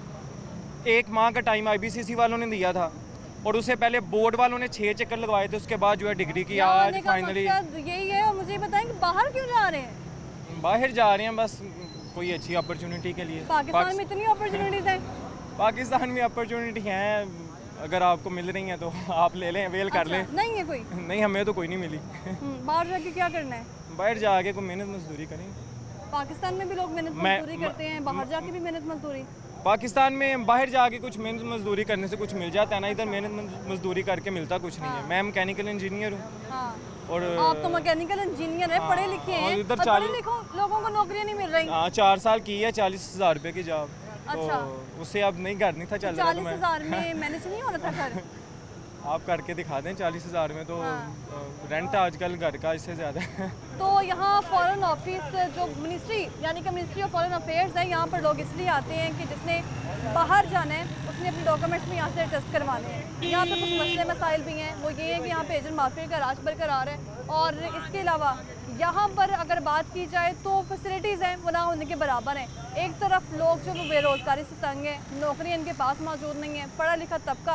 H: एक माह का टाइम आई बी सी सी वालों ने दिया था और उससे पहले बोर्ड वालों ने छः चक्कर लगवाए थे। उसके बाद जो है डिग्री की
A: यहाँ
H: आज
A: आने का
H: फाइनली
A: मकसद यही है। और मुझे बताएं कि बाहर क्यों जा रहे हैं?
H: बाहर जा रहे हैं बस कोई अच्छी अपॉर्चुनिटी के लिए।
A: पाकिस्तान में इतनी अपॉर्चुनिटीज हैं।
H: पाकिस्तान में अपॉर्चुनिटी हैं, अगर आपको मिल रही हैं तो आप ले लें, अवेल कर लें।
A: अच्छा, नहीं है कोई?
H: नहीं, हमें तो कोई नहीं मिली।
A: हम्म, बाहर जाके क्या करना है?
H: बाहर जाके कोई मेहनत मजदूरी करें।
A: पाकिस्तान में भी लोग मेहनत
H: मैं-
A: मजदूरी करते हैं, बाहर जाके भी मेहनत मजदूरी।
H: पाकिस्तान में बाहर जाके कुछ मेहनत मजदूरी करने से कुछ मिल जाता है ना, इधर मेहनत मजदूरी करके मिलता कुछ नहीं है। मैं मैकेनिकल इंजीनियर हूँ
A: हाँ,
H: और
A: आप तो मैकेनिकल इंजीनियर है, पढ़े लिखे
H: और
A: हैं,
H: इधर
A: और पढ़े
H: चालीस-
A: लिखो लोगों को नौकरियां नहीं मिल रही।
H: हाँ, चार साल की है, चालीस हज़ार रुपये की जॉब।
A: अच्छा।
H: तो उससे अब नहीं घर नहीं था चल रहा तो
A: चालीस
H: मैं
A: हजार में मैनेज नहीं हो रहा था घर?
H: आप करके दिखा दें चालीस हज़ार में तो
A: हाँ।
H: रेंट आजकल घर का इससे ज़्यादा है।
A: तो यहाँ फॉरेन ऑफिस जो मिनिस्ट्री यानी कि मिनिस्ट्री ऑफ फॉरेन अफेयर्स है, यहाँ पर लोग इसलिए आते हैं कि जिसने बाहर जाना है उसने अपने डॉक्यूमेंट्स में यहाँ से टेस्ट करवाने हैं। यहाँ पे कुछ मसले मसाइल भी हैं, वो ये है कि यहाँ पे एजेंट माफिया का राज बरकरार है। और इसके अलावा यहाँ पर अगर बात की जाए तो फैसिलिटीज़ हैं वो ना होने के बराबर हैं। एक तरफ लोग जो वो बेरोज़गारी से तंग हैं, नौकरी इनके पास मौजूद नहीं है, पढ़ा लिखा तबका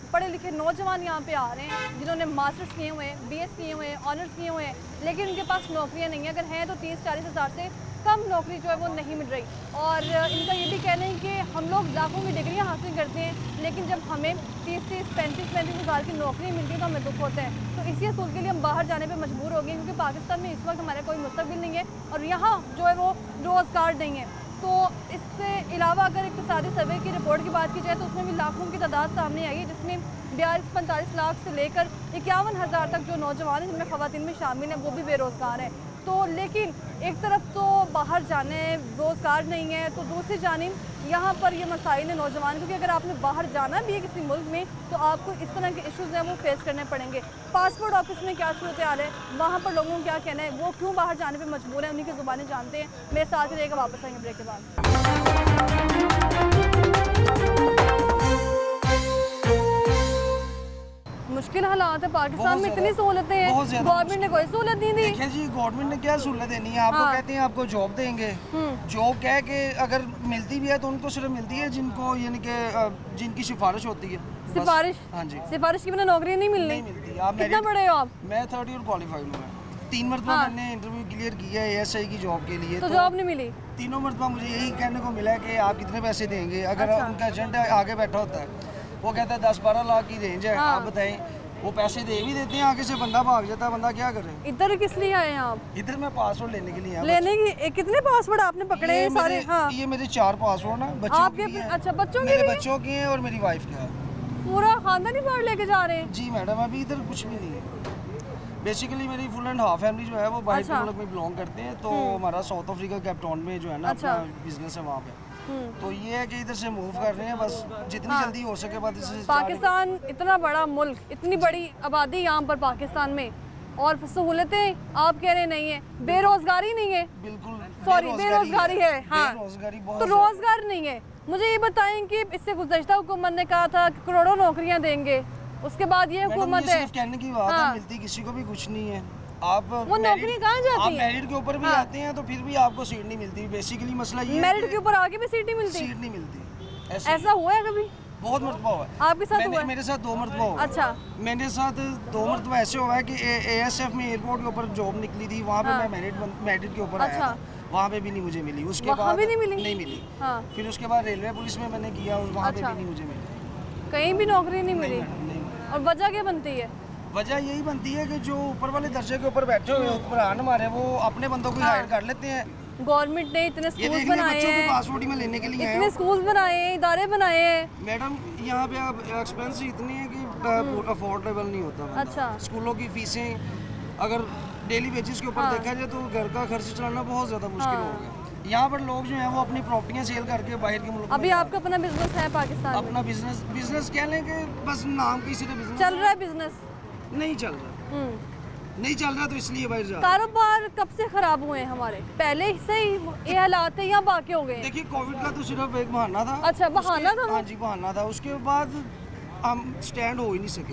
A: पढ़े लिखे नौजवान यहाँ पे आ रहे हैं जिन्होंने मास्टर्स किए हुए हैं, बीएस किए हुए हैं, ऑनर्स किए हुए हैं, लेकिन उनके पास नौकरियाँ नहीं हैं। अगर हैं तो तीस चालीस हज़ार से कम नौकरी जो है वो नहीं मिल रही। और इनका ये भी कहना है कि हम लोग लाखों की डिग्रियाँ हासिल करते हैं, लेकिन जब हमें तीस तीस पैंतीस पैंतीस हज़ार की नौकरी मिलती है तो हमें दुख होता है। तो इसी असूल के लिए हम बाहर जाने पर मजबूर हो गए, क्योंकि पाकिस्तान में इस वक्त हमारा कोई मुस्तकबिल नहीं है और यहाँ जो है वो रोज़गार नहीं है। तो इसके अलावा अगर इक़्तिसादी सर्वे की रिपोर्ट की बात की जाए तो उसमें भी लाखों की तादाद सामने आई है, जिसमें बयालीस पैंतालीस लाख से लेकर इक्यावन हज़ार तक जो नौजवान हैं, जिनमें ख़वातीन भी शामिल हैं, वो भी बेरोज़गार हैं। तो लेकिन एक तरफ तो बाहर जाने रोज़गार नहीं है, तो दूसरी जानिब यहाँ पर ये मसाइल है नौजवान, क्योंकि अगर आपने बाहर जाना भी है किसी मुल्क में तो आपको इस तरह के इश्यूज़ हैं वो फेस करने पड़ेंगे। पासपोर्ट ऑफिस में क्या सूरत हाल है, वहाँ पर लोगों को क्या कहना है, वो क्यों बाहर जाने पर मजबूर हैं, उन्हीं की ज़ुबानें जानते हैं। मेरे साथ ही रहेगा, वापस आएंगे ब्रेक के बाद। मुश्किल हालात है पाकिस्तान में, इतनी सहूलतें हैं, गवर्नमेंट ने कोई सहूलत नहीं दी।
I: देखिए जी, गवर्नमेंट ने क्या सहूलत देनी है आपको? हाँ। कहते हैं आपको जॉब देंगे, जॉब क्या है कि अगर मिलती भी है तो उनको सिर्फ मिलती है जिनको यानी कि जिनकी सिफारिश होती है।
A: सिफारिश? हाँ जी, सिफारिश की बिना नौकरी नहीं मिलनी।
I: नहीं मिलती। आप
A: कितना बड़े हो आप?
I: मैं थर्ड ईयर क्वालिफाइड हूँ। तीन मरतबा
A: हाँ।
I: मैंने इंटरव्यू क्लियर किया है एएसआई की जॉब के लिए,
A: तो जॉब नहीं मिली।
I: तीनों मरतबा मुझे यही कहने को मिला है कि आप कितने पैसे देंगे। अगर
A: अच्छा।
I: उनका एजेंट आगे बैठा होता है, वो कहता है दस बारह लाख की रेंज है,
A: हाँ।
I: आप बताएं, वो पैसे दे भी देते हैं, आगे से बंदा भाग जाता है, बंदा क्या करे।
A: इधर किस लिए आए हैं आप?
I: इधर मैं पासपोर्ट लेने के लिए आया।
A: लेने की कितने पासपोर्ट आपने पकड़े हैं सारे? हाँ।
I: ये मेरे चार पासपोर्ट हैं, बच्चों
A: आपके
I: के।
A: अच्छा, बच्चों के?
I: मेरे बच्चों के हैं और मेरी वाइफ के हैं।
A: पूरा खानदान ही बाहर लेके जा रहे हैं?
I: जी मैडम, अभी इधर कुछ भी नहीं है। बेसिकली मेरी फुल एंड हाफ फैमिली जो है वो बाहर के मुल्क में बिलोंग करते हैं, तो हमारा साउथ अफ्रीका केप टाउन में जो है ना अपना बिजनेस है वहाँ पे। तो ये है कि इधर से मूव कर रहे हैं, बस जितनी हाँ। जल्दी हो सके बात।
A: पाकिस्तान इतना बड़ा मुल्क, इतनी बड़ी आबादी यहाँ पर पाकिस्तान में, और सहूलतें आप कह रहे नहीं है, बेरोजगारी नहीं है।
I: बिल्कुल
A: सॉरी, बेरोजगारी है। हाँ, तो रोजगार नहीं है। मुझे ये बताएं कि इससे गुज़श्ता हुकूमत ने कहा था कि करोड़ों नौकरियाँ देंगे, उसके बाद ये हुकूमत है,
I: कहने की बात है, मिलती किसी को भी कुछ नहीं है। आप
A: वो नौकरी कहाँ जाती
I: आप मेरिट के ऊपर भी हाँ। आते हैं तो फिर भी आपको सीट नहीं मिलती। बेसिकली मसला ये है,
A: मेरिट के ऊपर आके भी सीट नहीं मिलती।
I: सीट नहीं मिलती।
A: ऐसा हुआ है कभी?
I: बहुत मरतबा हुआ है।
A: आपके साथ हुआ है?
I: मेरे साथ दो मरतबा हुआ।
A: अच्छा।
I: मेरे साथ दो मरतबा ऐसे हुआ है कि एएसएफ में एयरपोर्ट के ऊपर जॉब निकली थी, वहाँ पे मैं मेरिट मेरिट के ऊपर आया, वहाँ पे भी नहीं मुझे मिली। उसके बाद
A: भी नहीं मिली
I: नहीं मिली
A: हाँ।
I: फिर उसके बाद रेलवे पुलिस में मैंने किया, वहाँ पे भी नहीं मुझे मिली।
A: कहीं भी नौकरी नहीं मिली। और वजह क्या बनती है?
I: वजह यही बनती है कि जो ऊपर वाले दर्जे के ऊपर बैठे हुए हुक्मरान हमारे, वो अपने बंदों को हायर कर लेते हैं।
A: गवर्नमेंट ने इतने स्कूल बनाए हैं,
I: पासपोर्ट में लेने के लिए
A: इतने स्कूल बनाए हैं, इदारे बनाए हैं।
I: मैडम यहाँ पे अब एक्सपेंस इतने हैं कि अफोर्डेबल नहीं होता।
A: अच्छा।
I: स्कूलों की फीसें अगर डेली बेसिस के ऊपर हाँ। देखा जाए तो घर का खर्च चलाना बहुत ज़्यादा मुश्किल हाँ। हो गया। यहाँ पर लोग जो हैं वो अपनी प्रॉपर्टियाँ सेल करके बाहर के मुल्क।
A: अभी आपका अपना बिजनेस है पाकिस्तान में?
I: अपना बिजनेस बिजनेस कह लें कि बस नाम की सिर्फ बिजनेस
A: चल रहा है। बिजनेस
I: नहीं चल रहा, नहीं चल रहा तो इसलिए बाहर जा।
A: कारोबार कब से खराब हुए हैं हमारे? पहले से ही ये हालात है या बाकी हो गए?
I: देखिए, कोविड का तो सिर्फ एक बहाना था।
A: अच्छा, बहाना था?
I: हाँ जी, बहाना था। उसके बाद हम स्टैंड हो ही नहीं सके।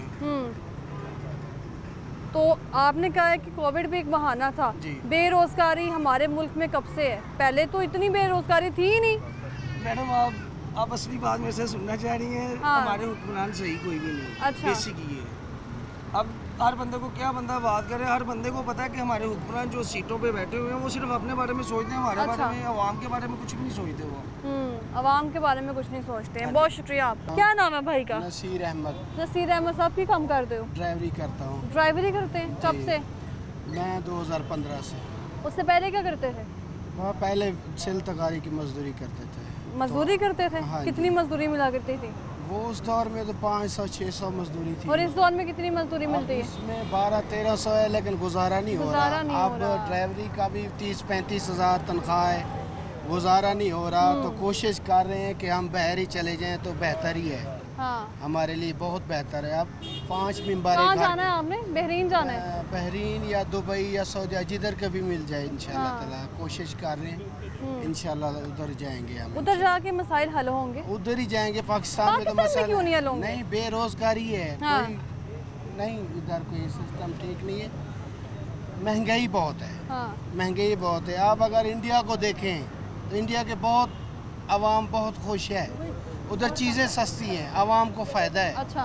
A: तो आपने कहा है कि कोविड भी एक बहाना था। बेरोजगारी हमारे मुल्क में कब से है? पहले तो इतनी बेरोजगारी थी ही नहीं।
I: मैडम, आप आप असली बात मेरे से सुनना चाह रही हैं। हाँ। हमारे हुक्मरान सही कोई भी नहीं।
A: अच्छा।
I: बेसिक ये अब हर बंदे को क्या बंदा बात करे, हर बंदे को पता है कि हमारे हुक्मरान जो सीटों पे बैठे हुए हैं वो सिर्फ अपने बारे में सोचते हैं, हमारे अच्छा। बारे में, अवाम के बारे में कुछ भी नहीं सोचते। वो
A: अवाम के बारे में कुछ नहीं सोचते हैं। बहुत शुक्रिया। आप क्या नाम है भाई का?
J: नसीर अहमद।
A: नसीर अहमद साहब, की काम करते हो?
J: ड्राइवरी करता हूँ।
A: ड्राइवरी करते हैं? कब से?
J: मैं दो हज़ार पंद्रह से।
A: उससे पहले क्या करते थे?
J: वहाँ पहले सिल तगारी की मजदूरी करते थे।
A: मजदूरी करते थे?
J: हाँ।
A: कितनी मजदूरी मिला करती थी?
J: वो उस दौर में तो पाँच सौ छः सौ मजदूरी थी।
A: और इस दौर में कितनी मजदूरी मिलती है?
J: इसमें बारह तेरह सौ है, लेकिन गुजारा नहीं हो रहा। अब ड्राइवरी का भी तीस पैंतीस हज़ार तनख्वाह है, गुजारा नहीं हो रहा। तो कोशिश कर रहे हैं कि हम बहर ही चले जाएं तो बेहतर ही है। हाँ। हमारे लिए बहुत बेहतर है। अब पाँच मेंबर।
A: कहाँ जाना है आपने? बहरीन जाना है?
J: बहरीन या दुबई या सऊदी, जिधर का भी मिल जाए इंशाल्लाह ताला। कोशिश कर रहे हैं, इंशाल्लाह उधर जाएंगे हम।
A: उधर जाके मसाइल हल होंगे?
J: उधर ही जाएंगे। पाकिस्तान में तो मसाइल
A: क्यों नहीं हल होंगे?
J: नहीं, बेरोजगारी है।
A: हाँ।
J: कोई नहीं, इधर कोई सिस्टम ठीक नहीं है, महंगाई बहुत है। हाँ। महंगाई बहुत है। आप अगर इंडिया को देखें तो इंडिया के बहुत आवाम बहुत खुश है, उधर चीज़ें सस्ती हैं, आवाम को फ़ायदा है।
A: अच्छा।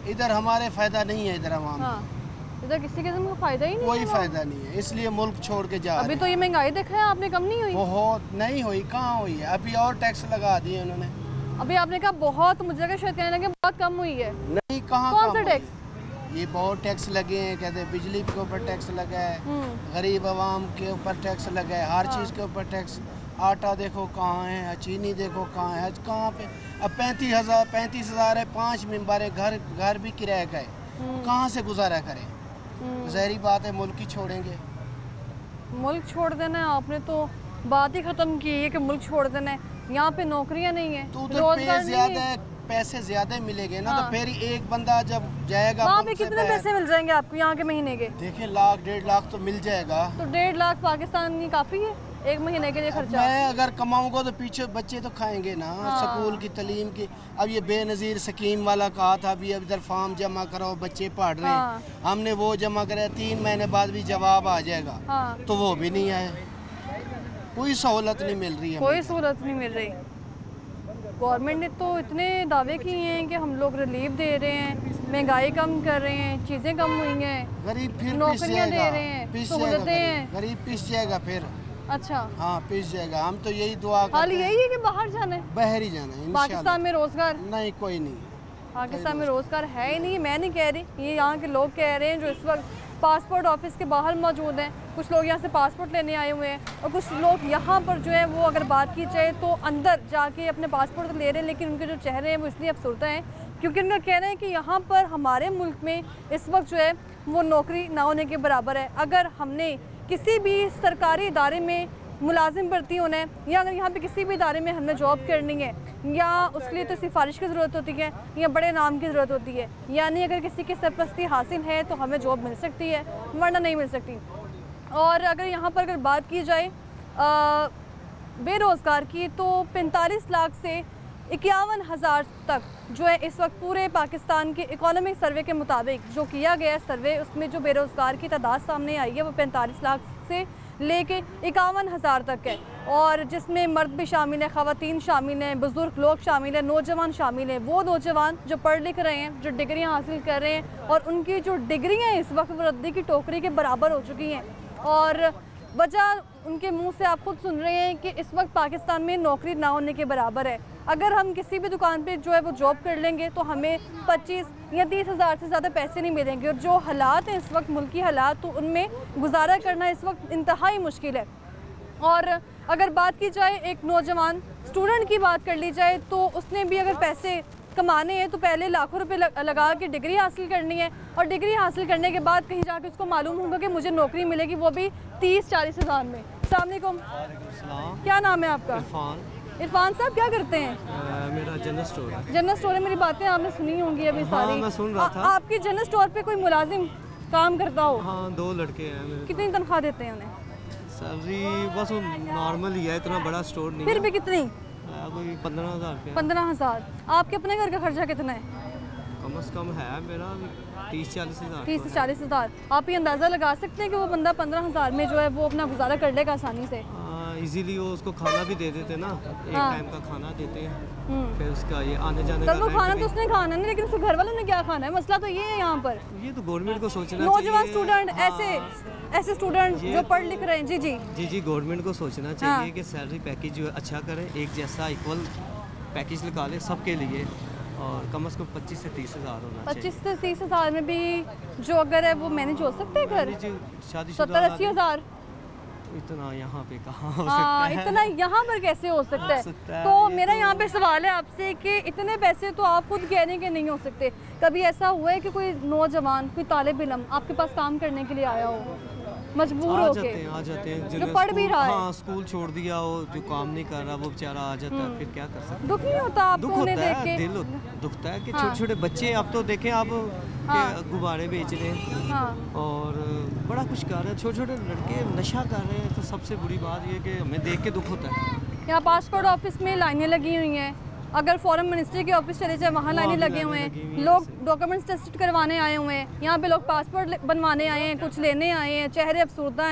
J: इधर हमारे फ़ायदा नहीं है, इधर आवाम
A: हाँ, इधर किसी किस्म का फ़ायदा ही नहीं,
J: कोई फ़ायदा नहीं है, इसलिए मुल्क छोड़ के जा
A: अभी तो ये महंगाई देखा है आपने, कम नहीं हुई?
J: बहुत नहीं हुई, कहाँ हुई है, अभी और टैक्स लगा दिए उन्होंने।
A: अभी आपने कहा बहुत, मुझे लगा शायद कहने लगे बहुत कम हुई है।
J: नहीं, कहाँ
A: कौन सा टैक्स?
J: ये बहुत टैक्स लगे हैं, कहते हैं बिजली के ऊपर टैक्स लगा है, गरीब आवाम के ऊपर टैक्स लगा है, हर चीज़ के ऊपर टैक्स। आटा देखो कहाँ है, चीनी देखो कहाँ है, आज कहाँ पे। अब पैंतीस हज़ार पैंतीस हज़ार है, पाँच मेंबर है, घर घर भी किराए का है, कहाँ से गुजारा करें? ज़ाहिर बात है मुल्क ही छोड़ेंगे।
A: मुल्क छोड़ देना है, आपने तो बात ही ख़त्म की है कि मुल्क छोड़ देना है। यहाँ पे नौकरियाँ नहीं है,
J: तो उधर ज़्यादा है, पैसे ज़्यादा मिलेंगे ना। हाँ। तो फिर एक बंदा जब जाएगा
A: वहाँ पे कितने पैसे मिल जाएंगे आपको यहाँ के महीने के?
J: देखिए लाख डेढ़ लाख तो मिल जाएगा।
A: तो डेढ़ लाख पाकिस्तान की काफ़ी है एक महीने के लिए खर्चा?
J: मैं अगर कमाऊंगा तो पीछे बच्चे तो खाएंगे ना। हाँ। स्कूल की तालीम की, अब ये बेनज़ीर स्कीम वाला कहा था, अभी इधर फॉर्म जमा कराओ, बच्चे पढ़ रहे हैं। हाँ। हमने वो जमा कराया, तीन महीने बाद भी जवाब आ जाएगा। हाँ। तो वो भी नहीं आया, कोई सहूलत नहीं मिल रही है,
A: कोई सहूलत नहीं मिल रही। गवर्नमेंट ने तो इतने दावे किए हैं कि हम लोग रिलीफ दे रहे हैं, महंगाई कम कर रहे हैं, चीज़ें कम हुई हैं,
J: गरीब फिर
A: नौकरियां दे रहे हैं, सहूलतें हैं,
J: गरीब पिस जाएगा फिर।
A: अच्छा
J: हाँ, पिस जाएगा। हम तो यही दुआ करते हैं।
A: हाल यही है कि बाहर जाना है,
J: बाहर ही जाना है।
A: पाकिस्तान में रोजगार
J: नहीं, कोई नहीं,
A: पाकिस्तान में रोजगार है ही नहीं। मैं नहीं कह रही, ये यहाँ के लोग कह रहे हैं जो इस वक्त पासपोर्ट ऑफिस के बाहर मौजूद हैं। कुछ लोग यहाँ से पासपोर्ट लेने आए हुए हैं और कुछ लोग यहाँ पर जो है वो अगर बात की जाए तो अंदर जाके अपने पासपोर्ट तो ले रहे हैं, लेकिन उनके जो चेहरे हैं वो इसलिए अफसरदा हैं क्योंकि उनका कहना है कि यहाँ पर हमारे मुल्क में इस वक्त जो है वो नौकरी ना होने के बराबर है। अगर हमने किसी भी सरकारी इदारे में मुलाजिम भर्ती होना है या अगर यहाँ पे किसी भी इदारे में हमने जॉब करनी है, या उसके लिए तो सिफारिश की ज़रूरत होती है या बड़े नाम की ज़रूरत होती है, यानी अगर किसी की सरपरस्ती हासिल है तो हमें जॉब मिल सकती है, वरना नहीं मिल सकती। और अगर यहाँ पर अगर बात की जाए बेरोज़गार की, तो पैंतालीस लाख से इक्यावन हज़ार तक जो है इस वक्त पूरे पाकिस्तान के इकोनॉमिक सर्वे के मुताबिक जो किया गया सर्वे, उसमें जो बेरोज़गार की तादाद सामने आई है वो पैंतालीस लाख से लेके इक्यावन हज़ार तक है, और जिसमें मर्द भी शामिल है, ख़वातीन शामिल हैं, बुज़ुर्ग लोग शामिल हैं, नौजवान शामिल हैं। वो नौजवान जो पढ़ लिख रहे हैं, जो डिग्रियां हासिल कर रहे हैं और उनकी जो डिग्रियां इस वक्त रद्दी की टोकरी के बराबर हो चुकी हैं। और वजह उनके मुंह से आप खुद सुन रहे हैं कि इस वक्त पाकिस्तान में नौकरी ना होने के बराबर है। अगर हम किसी भी दुकान पे जो है वो जॉब कर लेंगे तो हमें पच्चीस या तीस हज़ार से ज़्यादा पैसे नहीं मिलेंगे, और जो हालात हैं इस वक्त मुल्की हालात, तो उनमें गुजारा करना इस वक्त इंतहाई मुश्किल है। और अगर बात की जाए एक नौजवान स्टूडेंट की बात कर ली जाए तो उसने भी अगर पैसे कमाने हैं तो पहले लाखों रुपए लगा के डिग्री हासिल करनी है, और डिग्री हासिल करने के बाद कहीं जाके उसको मालूम होगा कि मुझे नौकरी मिलेगी, वो भी तीस चालीस हज़ार में। अस्सलाम वालेकुम, क्या नाम है आपका?
K: इरफान।
A: इरफान साहब क्या करते हैं?
K: आ, मेरा जनरल स्टोर है।
A: जनरल स्टोर है, मेरी बातें आपने सुनी होंगी अभी सारी।
K: हाँ, मैं सुन रहा था।
A: आ, आपकी जनरल स्टोर पे कोई मुलाजिम काम करता हो?
K: हाँ, दो लड़के हैं मेरे।
A: कितनी तनख्वाह देते हैं उन्हें?
K: सैलरी बस वो नॉर्मल ही है, इतना बड़ा स्टोर नहीं।
A: फिर भी कितनी?
K: कोई पंद्रह हज़ार।
A: पंद्रह हज़ार। आपके अपने घर का खर्चा कितना है?
K: कम से कम है मेरा तीस चालीस हज़ार।
A: तीस से चालीस हज़ार। आप ये अंदाज़ा लगा सकते हैं कि वो बंदा पंद्रह हज़ार में जो है वो अपना गुजारा कर लेगा आसानी से?
K: इजीली। वो उसको खाना भी दे देते ना, एक हाँ। टाइम का खाना देते हैं, फिर उसका ये आने जाने का।
A: वो खाना तो उसने खाना नहीं, लेकिन उसके घर वालों ने क्या खाना है? मसला तो ये है यहाँ पर।
K: ये तो गवर्नमेंट को सोचना चाहिए।
A: नौजवान स्टूडेंट, हाँ। ऐसे ऐसे स्टूडेंट जो पढ़ लिख रहे हैं। जी जी
K: जी जी गवर्नमेंट को सोचना चाहिए हाँ। कि सैलरी पैकेज जो है अच्छा करें, एक जैसा इक्वल पैकेज निकाले सबके लिए, और कम से कम पच्चीस से तीस हज़ार होना चाहिए।
A: पच्चीस से तीस हज़ार में भी जो अगर है वो मैनेज हो सकते हैं घर?
K: शादी
A: सत्तर अस्सी हज़ार।
K: इतना यहाँ पे कहाँ हो
A: सकता है? इतना यहाँ पर कैसे हो सकता है? तो मेरा यहाँ पे सवाल है आपसे कि इतने पैसे तो आप खुद कह रहे हैं कि नहीं हो सकते। कभी ऐसा हुआ है कि कोई नौजवान, कोई तालिब इल्म आपके पास काम करने के लिए आया हो मजबूर
K: हो
A: के?
K: आ जाते हैं
A: जो पढ़ भी रहा है,
K: हाँ, स्कूल छोड़ दिया हो, जो काम नहीं कर रहा वो बेचारा आ जाता है, फिर क्या कर सकते हैं?
A: दुख नहीं होता आपको उन्हें देख के?
K: दिल दुखता है कि हाँ। छोटे छोटे बच्चे, अब तो देखें आप हाँ। गुब्बारे बेच रहे हैं हाँ। और बड़ा कुछ कर रहे हैं, छोटे छोटे लड़के नशा कर रहे हैं। तो सबसे बुरी बात ये कि हमें देख के दुख होता है।
A: यहाँ पासपोर्ट ऑफिस में लाइनें लगी हुई हैं, अगर फॉरेन मिनिस्ट्री के ऑफिस चले जाए वहाँ लाइनें लगे हुए हैं, लोग डॉक्यूमेंट्स टेस्ट करवाने आए हुए हैं, यहाँ पे लोग पासपोर्ट बनवाने आए हैं, कुछ लेने आए हैं, चेहरे अफसरदा हैं,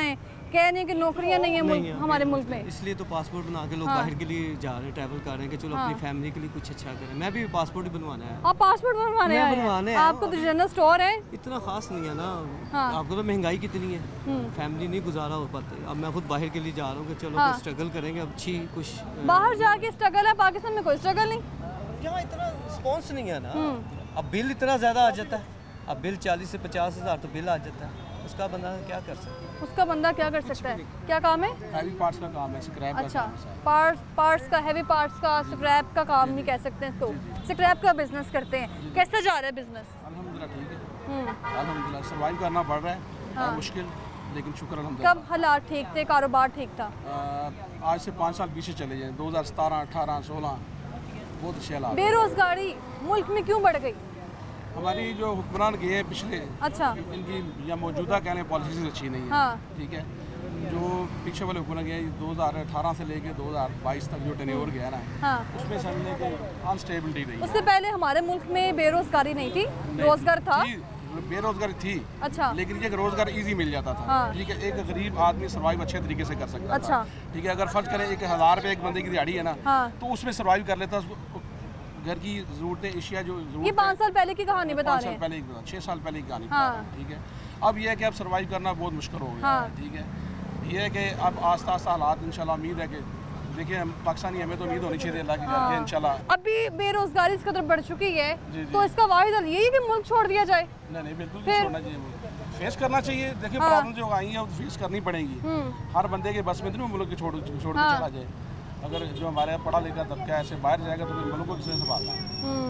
A: कह रहे हैं कि नौकरियां नहीं है मुल्क, हमारे मुल्क में,
K: इसलिए तो पासपोर्ट बना के लोग
A: हाँ।
K: बाहर के लिए जा रहे हैं, ट्रैवल कर रहे हैं कि चलो
A: हाँ।
K: अपनी फैमिली के लिए कुछ अच्छा करें। मैं भी पासपोर्ट ही बनवाना है।
A: आप पासपोर्ट बनवाने
K: मैं
A: आए
K: बनवाने
A: हैं?
K: आया
A: आपको तो जनरल स्टोर है।
K: इतना खास नहीं है ना।
A: हाँ।
K: आपको तो महंगाई कितनी है,
A: हम्म।
K: फैमिली नहीं गुजारा हो पाते। अब मैं खुद बाहर के लिए जा रहा हूँ कि चलो
A: हाँ।
K: स्ट्रगल करेंगे, अब अच्छी कुछ
A: बाहर जाके स्ट्रगल है, पाकिस्तान में कोई स्ट्रगल नहीं।
K: यहाँ इतना रिस्पॉन्स नहीं है ना। अब बिल इतना ज़्यादा आ जाता है, अब बिल चालीस से पचास हज़ार तो बिल आ जाता है, उसका बंदा क्या कर सकता है?
A: उसका बंदा क्या कर सकता है? क्या काम है?
C: हैवी पार्ट्स का काम है, स्क्रैप का
A: अच्छा,
C: काम है।
A: पार्ट्स पार्ट्स का, हैवी पार्ट्स का, स्क्रैप का काम नहीं कह सकते हैं इसको, स्क्रैप का बिजनेस करते हैं। कैसे जा रहा है बिजनेस?
C: अल्हम्दुलिल्लाह ठीक है, अल्हम्दुलिल्लाह सर्वाइव करना पड़ रहा है।
A: हाँ।
C: मुश्किल लेकिन शुक्र अल्हम्दुलिल्लाह।
A: कब हालात ठीक थे, कारोबार ठीक था?
C: आज से पाँच साल पीछे चले जाएं, दो हज़ार सतारह अठारह सोलह बहुत अच्छे हालात।
A: बेरोजगारी मुल्क में क्यों बढ़ गई?
C: हमारी जो हुक्मरान गए हैं पिछले,
A: अच्छा,
C: इनकी या मौजूदा कहने पॉलिसीज अच्छी नहीं है।
A: हाँ।
C: ठीक है, जो पीछे वाले हुक्मरान गए दो हज़ार अठारह से लेके दो हज़ार बाईस तक जो टेन्योर गया ना,
A: हाँ।
C: उसमें समझने के अनस्टेबिलिटी रही।
A: उससे पहले हमारे मुल्क में बेरोजगारी नहीं थी, रोजगार था।
C: बेरोजगारी थी,
A: अच्छा,
C: लेकिन ये रोजगार इजी मिल जाता था।
A: हाँ।
C: ठीक है, एक गरीब आदमी सर्वाइव अच्छे तरीके से कर सकता
A: अच्छा।
C: था। ठीक है, अगर फर्ज करें एक हज़ार रुपये एक बंदे की दिहाड़ी है ना,
A: हाँ।
C: तो उसमें सर्वाइव कर लेता, घर की जरूरतें एशिया जो
A: ये पाँच साल पहले की कहानी बता रहे
C: साल
A: हैं।
C: पहले की, छः साल पहले की कहानी।
A: हाँ।
C: ठीक है, अब यह है कि अब सर्वाइव करना बहुत मुश्किल हो गया।
A: हाँ।
C: ठीक है, ये है कि अब आस्ता आस्ता हालात इंशाल्लाह, उम्मीद है कि देखिए हम पाकिस्तानी, हमें तो उम्मीद होनी चाहिए अल्लाह की
A: हाँ।
C: करके इंशाल्लाह।
A: अभी बेरोजगारी इस कदर बढ़ चुकी है,
C: जी, जी।
A: तो इसका वाहिद हल यही कि मुल्क छोड़ दिया जाए।
C: नहीं नहीं बिल्कुल
A: फिर-
C: नहीं छोड़ना चाहिए, फेस करना चाहिए। देखिए
A: हाँ।
C: प्रॉब्लम जो आई है वो फेस करनी पड़ेगी। हर बंदे के बस में नहीं मुल्क छोड़ छोड़ के
A: हाँ।
C: चला जाए। अगर जो हमारे पढ़ा लिखा तबका ऐसे बाहर जाएगा तो फिर मुल्क को किसे संभालना है?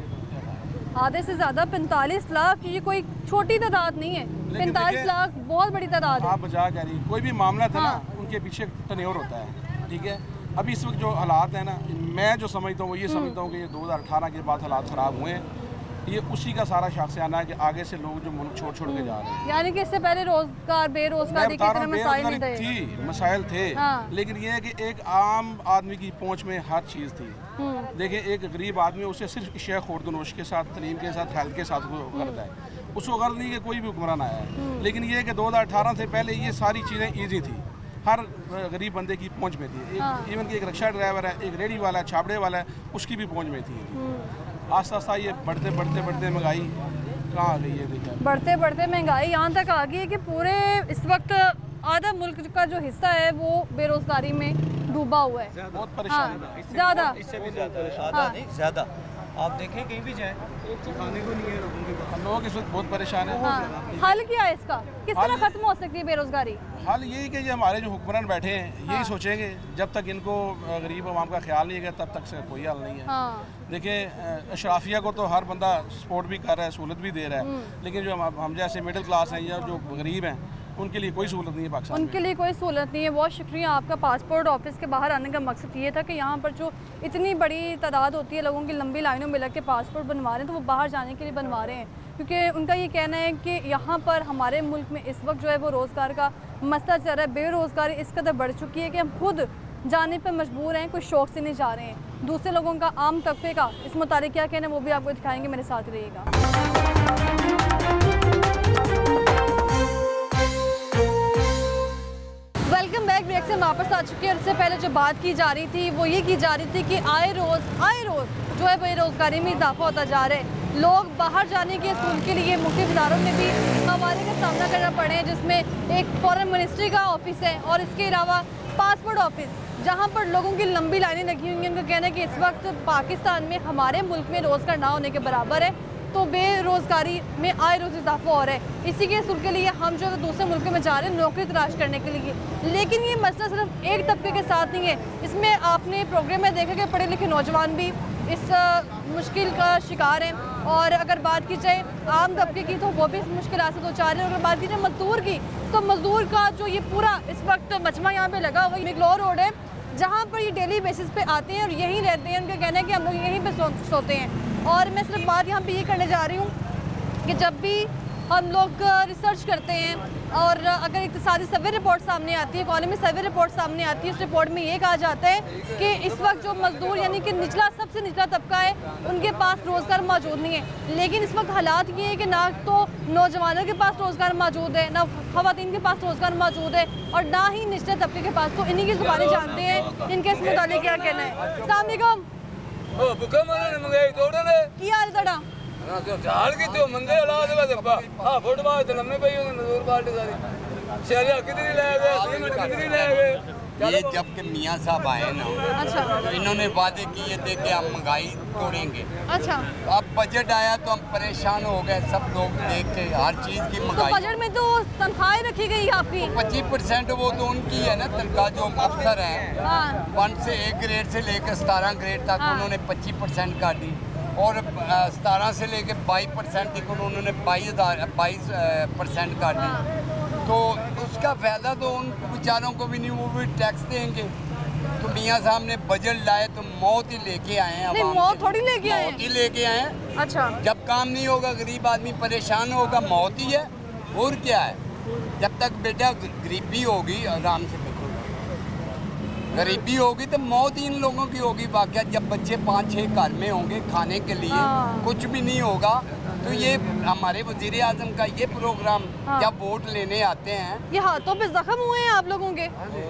A: आधे से ज्यादा पैंतालीस लाख, ये कोई छोटी तादाद नहीं है। पैंतालीस लाख बहुत बड़ी तादाद है।
C: आप बचा कह रही, कोई भी मामला था
A: हाँ।
C: ना, उनके पीछे टन्योर होता है। ठीक है, अभी इस वक्त जो हालात हैं ना, मैं जो समझता हूँ वो ये समझता हूँ कि ये दो हज़ार अठारह के बाद हालात ख़राब हुए हैं। ये उसी का सारा शाखसियाना है कि आगे से लोग जो मुल्क छोड़ छोड़ के जा रहे हैं।
A: यानी कि इससे पहले रोजगार बेरोजगारी के इतने मसाइल नहीं थे।
C: थी, मसाइल थे,
A: हाँ।
C: लेकिन ये है कि एक आम आदमी की पहुंच में हर चीज़ थी। देखिए, एक गरीब आदमी उसे सिर्फ शेख खुर्दनोश के साथ, तलीम के साथ, हेल्थ के साथ वो करता है, उसको गर्ज नहीं कि कोई भी हुक्मरान आया है। लेकिन ये है कि दो हज़ार अठारह से पहले ये सारी चीज़ें ईजी थी, हर गरीब बंदे की पहुंच में थी।
A: हाँ।
C: इवन कि एक रिक्शा ड्राइवर है, एक रेडी वाला है, छापड़े वाला है, उसकी भी पहुंच में थी। आस्ता आस्ता ये बढ़ते बढ़ते बढ़ते महंगाई कहाँ आ गई है? देखिए,
A: बढ़ते बढ़ते महंगाई यहाँ तक आ गई है कि पूरे इस वक्त आधा मुल्क का जो हिस्सा है वो बेरोजगारी में डूबा हुआ है।
C: बहुत परेशानी
A: हाँ,
C: है।
A: ज्यादा
K: इससे भी ज़्यादा, ज़्यादा
A: हाँ।
K: नहीं ज़्यादा। आप देखें कहीं भी जाएं, खाने को नहीं है लोगों के पास।
C: हम लोग इस वक्त बहुत परेशान हैं।
A: हाँ। हल क्या है इसका? किस तरह
C: हल-
A: खत्म हो सकती है बेरोजगारी?
C: हाल यही कि ये हमारे जो हुक्मरान बैठे हैं यही
A: हाँ।
C: सोचेंगे, जब तक इनको अ, गरीब आवाम का ख्याल नहीं है तब तक से कोई हल नहीं है।
A: हाँ।
C: देखिए, अ, अशराफिया को तो हर बंदा सपोर्ट भी कर रहा है, सहूलत भी दे रहा है, लेकिन जो हम हम जैसे मिडिल क्लास हैं या जो गरीब हैं, उनके लिए कोई सहूलत नहीं है पाकिस्तान
A: उनके
C: में।
A: लिए कोई सहूलत नहीं है। बहुत शुक्रिया आपका। पासपोर्ट ऑफिस के बाहर आने का मकसद ये था कि यहाँ पर जो इतनी बड़ी तादाद होती है लोगों की लंबी लाइनों में लग के पासपोर्ट बनवा रहे हैं, तो वो बाहर जाने के लिए बनवा रहे हैं, क्योंकि उनका ये कहना है कि यहाँ पर हमारे मुल्क में इस वक्त जो है वो रोज़गार का मसला चल रहा है। बेरोज़गारी इस कदर बढ़ चुकी है कि हम खुद जाने पर मजबूर हैं, कोई शौक से नहीं जा रहे हैं। दूसरे लोगों का, आम तबके का इस मुताबिक क्या कहना है वो भी आपको दिखाएंगे, मेरे साथ रहिएगा। Welcome back. ब्रेक से हम वापस आ चुके हैं। और इससे पहले जो बात की जा रही थी वो ये की जा रही थी कि आए रोज़ आए रोज़ जो है बेरोज़गारी में इजाफा होता जा रहा है। लोग बाहर जाने के असूल के लिए मुख्तलिफ इदारों में भी हवाले का सामना करना पड़े हैं, जिसमें एक फॉरेन मिनिस्ट्री का ऑफिस है और इसके अलावा पासपोर्ट ऑफिस, जहाँ पर लोगों की लंबी लाइनें लगी हुई हैं। उनका कहना है कि इस वक्त पाकिस्तान में हमारे मुल्क में रोज़गार ना होने के बराबर है, तो बेरोज़गारी में आए रोज़ इजाफा हो रहा है। इसी के असूल के लिए हम जो दूसरे मुल्कों में जा रहे हैं नौकरी तलाश करने के लिए। लेकिन ये मसला सिर्फ एक तबके के साथ नहीं है, इसमें आपने प्रोग्राम में देखा कि पढ़े लिखे नौजवान भी इस मुश्किल का शिकार हैं। और अगर बात की जाए आम तबके की तो वो भी इस मुश्किल से दो चार हैं। और अगर बात की जाए मजदूर की तो मजदूर का जो ये पूरा इस वक्त मजमा यहाँ पे लगा हुआ मिगलोर रोड है, जहाँ पर ये डेली बेसिस पे आते हैं और यहीं रहते हैं। उनका कहना है कि हम लोग यहीं पे सो, सोते हैं। और मैं सिर्फ बात यहाँ पे ये करने जा रही हूँ कि जब भी हम लोग रिसर्च करते हैं और अगर इक़्तिसादी सर्वे रिपोर्ट सामने आती है, इकोनॉमी सर्वे रिपोर्ट सामने आती है, उस रिपोर्ट में ये कहा जाता है कि इस वक्त जो मजदूर यानी कि निचला सबसे निचला तबका है उनके पास रोज़गार मौजूद नहीं है। लेकिन इस वक्त हालात ये है कि ना तो नौजवानों के पास रोज़गार मौजूद है, ना ख़वातीन के पास रोज़गार मौजूद है और ना ही निचले तबके के पास। तो इन्हीं की ज़ुबानी जानते हैं इनके इस मुतालिक क्या कहना है। अस्सलाम वालेकुम। की हाल तड़ा
L: झाड़ की तो मंदे हालात है दब्बा हां फुटबाल ते लम्मे पई होने मजदूर पार्टी सारी शहरिया कितनी ले गए सीमेंट कितनी ले गए।
M: ये जब के मियाँ साहब आए ना,
A: अच्छा,
M: तो इन्होंने वादे किए थे कि हम महंगाई तोड़ेंगे।
A: अच्छा,
M: अब बजट आया तो हम परेशान हो गए सब लोग देख के, हर चीज़ की महंगाई।
A: तो बजट में तो तनख्वाहें रखी गई आपकी
M: पच्चीस परसेंट वो तो उनकी है ना तनख्वाह, जो अफसर हैं
A: हाँ।
M: वन से एक ग्रेड से लेकर सतारह ग्रेड तक
A: हाँ।
M: उन्होंने पच्चीस परसेंट कर दी और सतारह से लेकर बाईस परसेंट तक उन्होंने बाईस हज़ार बाईस परसेंट कर दी। तो उसका फ़ायदा तो उन बेचारों को भी नहीं, वो भी टैक्स देंगे। तो मियाँ साहब ने बजट लाए तो मौत ही लेके आए हैं।
A: नहीं, मौत थोड़ी लेके आए हैं,
M: मौत ही लेके आए हैं।
A: अच्छा,
M: जब काम नहीं होगा गरीब आदमी परेशान होगा, मौत ही है और क्या है। जब तक बेटा गरीबी होगी, आराम से देखो, गरीबी होगी तो मौत ही इन लोगों की होगी। वाकया जब बच्चे पाँच छः घर में होंगे खाने के लिए, कुछ भी नहीं होगा। तो ये हमारे वज़ीर आज़म का ये प्रोग्राम हाँ। जब वोट लेने आते हैं,
A: ये हाथों पे जख्म हुए हैं आप लोगों के,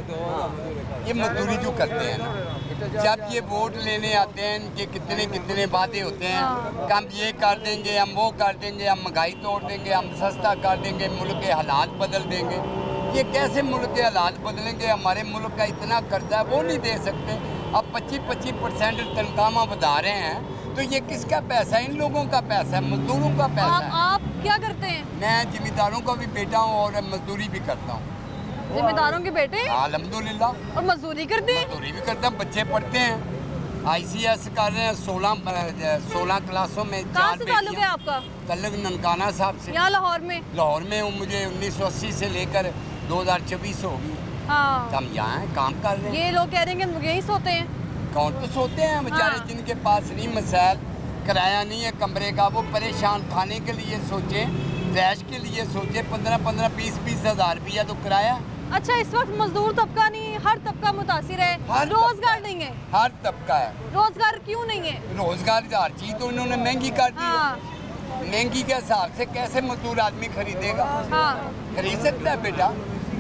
M: ये मजदूरी जो करते हैं ना, जब ये वोट लेने आते हैं इनके कितने कितने वादे होते हैं हाँ। कि हम ये कर देंगे, हम वो कर देंगे, हम महंगाई तोड़ देंगे, हम सस्ता कर देंगे, मुल्क के हालात बदल देंगे। ये कैसे मुल्क के हालात बदलेंगे? हमारे मुल्क का इतना कर्जा वो नहीं दे सकते। अब पच्चीस पच्चीस परसेंट तनख्वाह बढ़ा रहे हैं, तो ये किसका पैसा है? इन लोगों का पैसा है, मजदूरों का पैसा
A: आप,
M: है।
A: आप क्या करते हैं?
M: मैं जिम्मेदारों का भी बेटा हूँ और मजदूरी भी करता हूँ।
A: जिम्मेदारों के बेटे?
M: अल्हम्दुलिल्लाह।
A: और मजदूरी करते हैं?
M: मजदूरी भी करता हूँ, बच्चे पढ़ते हैं, आई सी एस कर रहे हैं, सोलह सोलह क्लासों में।
A: कहाँ से ताल्लुक है आपका?
M: ताल्लुक ननकाना साहब से।
A: यहाँ लाहौर में?
M: लाहौर में हूँ, मुझे उन्नीस सौ अस्सी से लेकर दो हज़ार चौबीस होगी।
A: हाँ।
M: हम यहाँ हैं, काम कर रहे हैं।
A: ये लोग कह रहे हैं कि यहीं सोते हैं।
M: कौन तो सोते हैं बेचारे, हाँ। जिनके पास नहीं मसाइल, किराया नहीं है कमरे का, वो परेशान। खाने के लिए सोचे, रैश के लिए सोचे, पंद्रह पंद्रह बीस बीस हज़ार रुपया तो किराया।
A: अच्छा, इस वक्त मजदूर तबका नहीं, हर तबका मुतासिर है, रोजगार नहीं है।
M: हर तबका है।
A: रोजगार क्यों नहीं है?
M: रोजगार हर चीज तो इन्होंने महंगी कर दी है। महंगी के हिसाब से कैसे मजदूर आदमी खरीदेगा?
A: हाँ।
M: खरीद सकता है बेटा?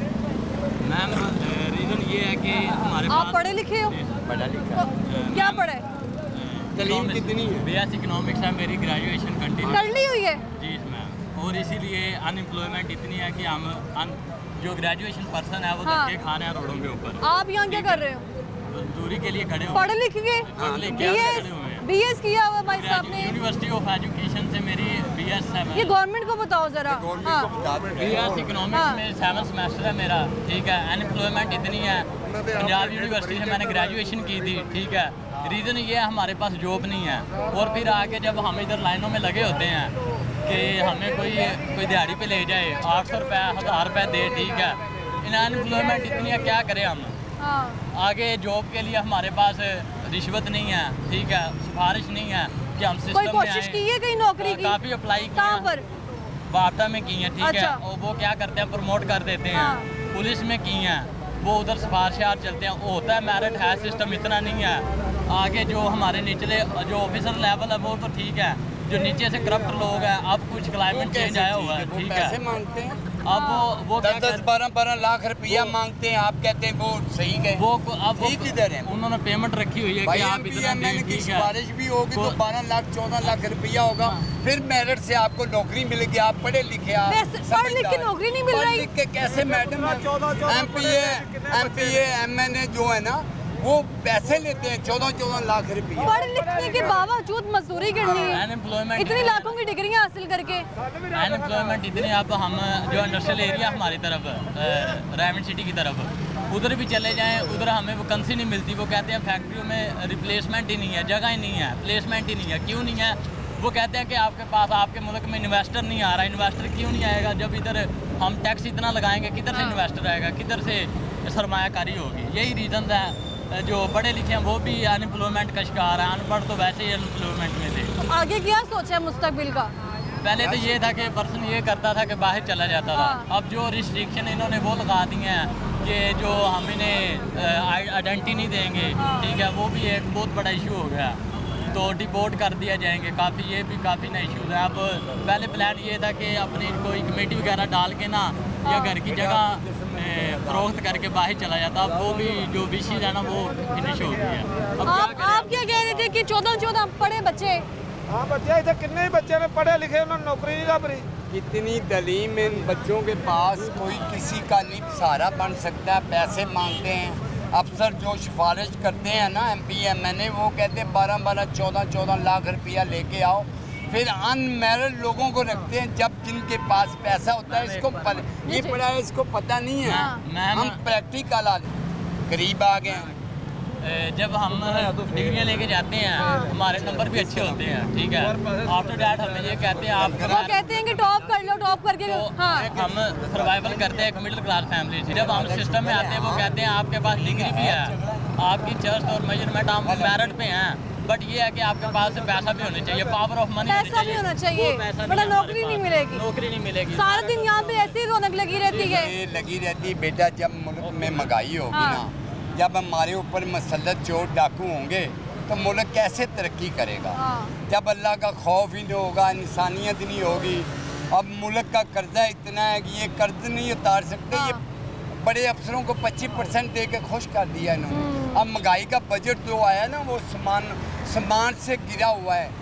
N: मैम रीज़न ये है कि हमारे
A: आप पढ़े लिखे हो?
N: पढ़ा लिखा।
A: क्या पढ़े?
N: तालीम कितनी है? बी एस इकोनॉमिक्स है मेरी, ग्रेजुएशन कंटिन्यू
A: कर ली हुई है।
N: जी मैम, और इसीलिए अनएम्प्लॉयमेंट इतनी है कि हम अन, जो ग्रेजुएशन पर्सन है वो
A: हाँ।
N: धक्के खाने हैं रोडों के ऊपर।
A: आप यहाँ क्या कर रहे हो?
N: दूरी के लिए खड़े हो।
A: पढ़े लिखे बी एस किया हुआ भाई साहब ने?
N: यूनिवर्सिटी ऑफ एजुकेशन से मेरी बी एस है।
A: ये गवर्नमेंट को बताओ जरा।
N: बी एस इकोनॉमिक्स में सेवन सेमेस्टर है मेरा, ठीक है। अनएम्प्लॉयमेंट इतनी है, पंजाब यूनिवर्सिटी से मैंने ग्रेजुएशन की थी, ठीक है। रीज़न ये है हमारे पास जॉब नहीं है। और फिर आके जब हम इधर लाइनों में लगे होते हैं कि हमें कोई कोई दिहाड़ी पे ले जाए, आठ सौ रुपये हज़ार रुपये दे, ठीक है। इन अनएम्प्लॉयमेंट इतनी है, क्या करें हम? आगे जॉब के लिए हमारे पास रिश्वत नहीं है, ठीक है, सिफारिश नहीं है कि हम सिस्टम में आए।
A: कोशिश की है कहीं नौकरी की?
N: काफ़ी अप्लाई
A: कहाँ पर?
N: बाटा में की है, ठीक
A: अच्छा।
N: है। और वो क्या करते हैं, प्रमोट कर देते हैं। पुलिस में की हैं, वो उधर सिफारिशात चलते हैं, वो होता है मेरिट है, सिस्टम इतना नहीं है। आगे जो हमारे निचले जो ऑफिसर लेवल है वो तो ठीक है, जो नीचे से करप्ट लोग हैं, अब कुछ क्लाइमेट चेंज आया हुआ है, ठीक है।
M: पैसे मांगते हैं,
N: अब वो वो
M: दस दस बारह बारह लाख रुपया मांगते हैं, आप कहते हैं वो सही है।
N: वो अब
M: ठीक इधर है,
N: उन्होंने पेमेंट रखी हुई है कि आप इतना
M: मैंने की सिफारिश भी होगी तो बारह लाख चौदह लाख रुपया होगा। फिर मेरिट से आपको नौकरी मिलेगी, आप पढ़े लिखे, आप
A: पढ़ लिख के नौकरी नहीं मिल रही।
M: लिख के कैसे madam? M P A M P A M N A जो है ना, वो पैसे लेते हैं चौदह चौदह लाख रुपया।
A: पढ़ लिखने के बावजूद मजदूरी करनी है,
N: अनएम्प्लॉयमेंट
A: इतनी लाखों की डिग्रियां हासिल करके।
N: अनएम्प्लॉयमेंट इतनी, अब हम जो इंडस्ट्रियल एरिया हमारी तरफ रायमंड सिटी की तरफ, उधर भी चले जाएं, उधर हमें वैकेंसी नहीं मिलती। वो कहते हैं फैक्ट्रियों में रिप्लेसमेंट ही नहीं है, जगह ही नहीं है, प्लेसमेंट ही नहीं है। क्यों नहीं है? वो कहते हैं कि आपके पास आपके मुल्क में इन्वेस्टर नहीं आ रहा। इन्वेस्टर क्यों नहीं आएगा जब इधर हम टैक्स इतना लगाएंगे? किधर से इन्वेस्टर आएगा, किधर से सरमायाकारी होगी? यही रीज़न है। जो पढ़े लिखे हैं वो भी अनएम्प्लॉयमेंट का शिकार है, अनपढ़ तो वैसे ही अनएम्प्लॉयमेंट में थे।
A: आगे क्या सोचा है मुस्तकबिल का?
N: पहले तो ये था कि पर्सन ये करता था कि बाहर चला जाता था। अब जो रिस्ट्रिक्शन इन्होंने वो लगा दी हैं कि जो हम इन्हें आइडेंटिटी नहीं देंगे, ठीक है, वो भी एक बहुत बड़ा इशू हो गया, तो डिपोर्ट कर दिया जाएंगे। काफ़ी ये भी काफ़ी नए इशूज़ है। अब पहले प्लान ये था कि अपनी कोई कमेटी वगैरह डाल के ना या घर की जगह फरोख्त करके बाहर चला जाता। अब वो भी जो विशेष है ना वो फिनिश हो गई है। अब
A: आप क्या आप क्या कह रहे थे कि चौदह चौदह पढ़े बच्चे?
O: हाँ बच्चे इधर कितने बच्चे ने पढ़े लिखे उन्होंने नौकरी नहीं लग रही।
M: कितनी दलीम इन बच्चों के पास, कोई किसी का नहीं सहारा बन सकता है, पैसे मांगते हैं। अफसर जो सिफारिश करते हैं ना M P M N A, वो कहते हैं बारह बारह चौदह चौदह लाख रुपया लेके आओ, फिर अनमैरिड लोगों को रखते हैं। जब जिनके पास पैसा होता है, इसको पर, ये पढ़ा है इसको पता नहीं है। हम प्रैक्टिकल आ करीब आ गए हैं।
N: जब हम डिग्रियाँ लेके जाते हैं हमारे नंबर भी अच्छे होते हैं, ठीक है, आफ्टर डैट हमें ये कहते हैं आप
A: वो कहते हैं कि टॉप कर लो, टॉप करके
N: तो हाँ। हम सर्वाइवल करते हैं एक मिडिल क्लास फैमिली से। जब हम सिस्टम में आते हैं वो कहते हैं आपके पास डिग्री भी है, आपकी चर्च और मेजरमेंट हम मेरिट पे हैं, बट ये है कि आपके पास पैसा भी होना चाहिए, पावर ऑफ मनी
A: पैसा भी होना चाहिए, बड़ा नौकरी नहीं मिलेगी,
N: नौकरी नहीं मिलेगी।
A: सारा दिन यहाँ पे ऐसी रौनक लगी रहती है।
M: लगी रहती बेटा, जब मुल्क में महंगाई होगी ना, जब हमारे ऊपर मसलत चोर डाकू होंगे तो मुल्क कैसे तरक्की करेगा? जब अल्लाह का खौफ ही नहीं होगा, इंसानियत नहीं होगी। अब मुल्क का कर्जा इतना है कि ये कर्ज नहीं उतार सकते। ये बड़े अफसरों को पच्चीस परसेंट दे के खुश कर दिया इन्होंने। अब महंगाई का बजट जो आया ना वो सामान सामान से गिरा हुआ है।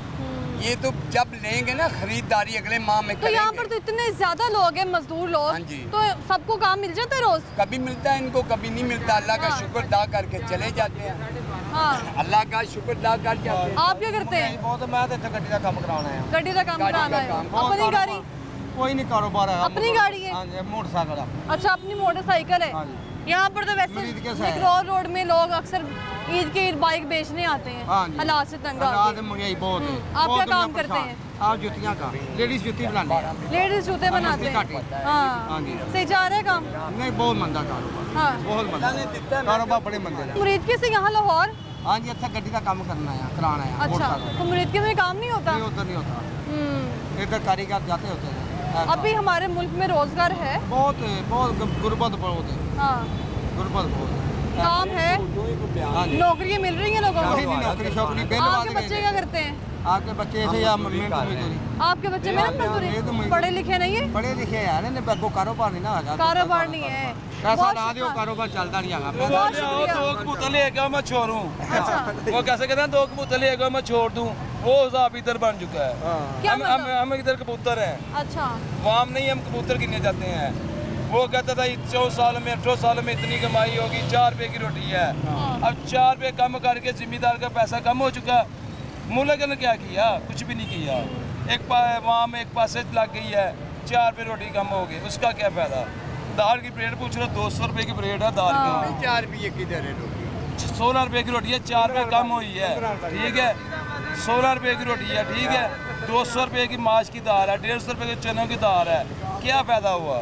M: ये तो जब लेंगे ना खरीदारी अगले माह में
A: तो यहाँ पर तो इतने ज्यादा लोग हैं, मजदूर लोग। हाँ जी। तो सबको काम मिल जाता है रोज?
M: कभी मिलता है इनको, कभी नहीं मिलता। अल्लाह का शुक्र अदा करके चले जाते हैं। हाँ। अल्लाह का शुक्र अदा कर जाते हैं।
A: आप क्या करते हैं?
I: बहुत मैं तो गड्डी का काम कराना है।
A: गड्डी का काम कराना है। अपनी गाड़ी?
I: कोई नहीं कारोबार है।
A: अपनी गाड़ी है?
I: मोटरसाइकिल।
A: अच्छा, अपनी मोटरसाइकिल है। यहाँ पर तो वैसे निकरोल रोड में लोग अक्सर ईद के बाइक बेचने आते हैं, हालात से तंग आते हैं।
I: महंगाई बहुत है।
A: आप क्या काम करते हैं?
I: आप जुतियाँ का, लेडीज जूती बनाते हैं।
A: लेडीज जूते बनाते हैं। हाँ, सही जा रहा है काम?
I: नहीं, बहुत मंदा कारोबार। हाँ, बहुत मंदा कारोबार, बड़े मंदे।
A: मुरीदके से यहाँ लाहौर?
I: हाँ जी, अच्छा गड्डी का काम करना है, कराना है।
A: अच्छा, तो मुरीदके में काम नहीं होता?
I: नहीं, उधर नहीं होता। इधर कारीगर जाते होते हैं।
A: अभी हमारे मुल्क में रोजगार है?
I: बहुत बहुत गुर्बत बहुत है।
A: हाँ,
I: गुर्बत बहुत
A: काम है, नौकरियाँ मिल रही हैं लोगों को?
I: नौकरी शौकरी।
A: आपके बच्चे क्या करते हैं?
I: आपके बच्चे ऐसे या मजदूरी?
A: आपके बच्चे मेहनत मजदूरी? पढ़े लिखे नहीं है?
I: पढ़े लिखे यार, वो कारोबार नहीं ना।
A: कारोबार नहीं है,
I: पैसा ला दो, कारोबार चलता नहीं है।
O: दो कबूतर लेके मैं छोड़ूं, वो कैसे कहते हैं दो कबूतर लेके मैं छोड़ दूं, वो हिसाब इधर बन चुका है। हम हम हम इधर कबूतर हैं।
A: अच्छा,
O: वहाँ नहीं, हम कबूतर गिने जाते हैं। वो कहता था चौ साल में अठारह साल में इतनी कमाई होगी, चार रुपये की रोटी है। अब चार रुपये कम करके जिम्मेदार का पैसा कम हो चुका। मुल्क ने क्या किया? कुछ भी नहीं किया। एक वहाँ में एक पासे लग गई है, चार रुपये रोटी कम हो गई, उसका क्या फ़ायदा? दाल की प्लेट पूछ रहे, दो सौ रुपये की प्लेट है दाल की।
M: चार रुपये किधर है रोटी?
O: सोलह रुपये की रोटी है, चार रुपये कम हुई है, ठीक है। सोलह रुपये की रोटी है, ठीक है। दो सौ रुपये की माश की दाल है, डेढ़ सौ रुपये की चनों की दाल है। क्या फ़ायदा हुआ?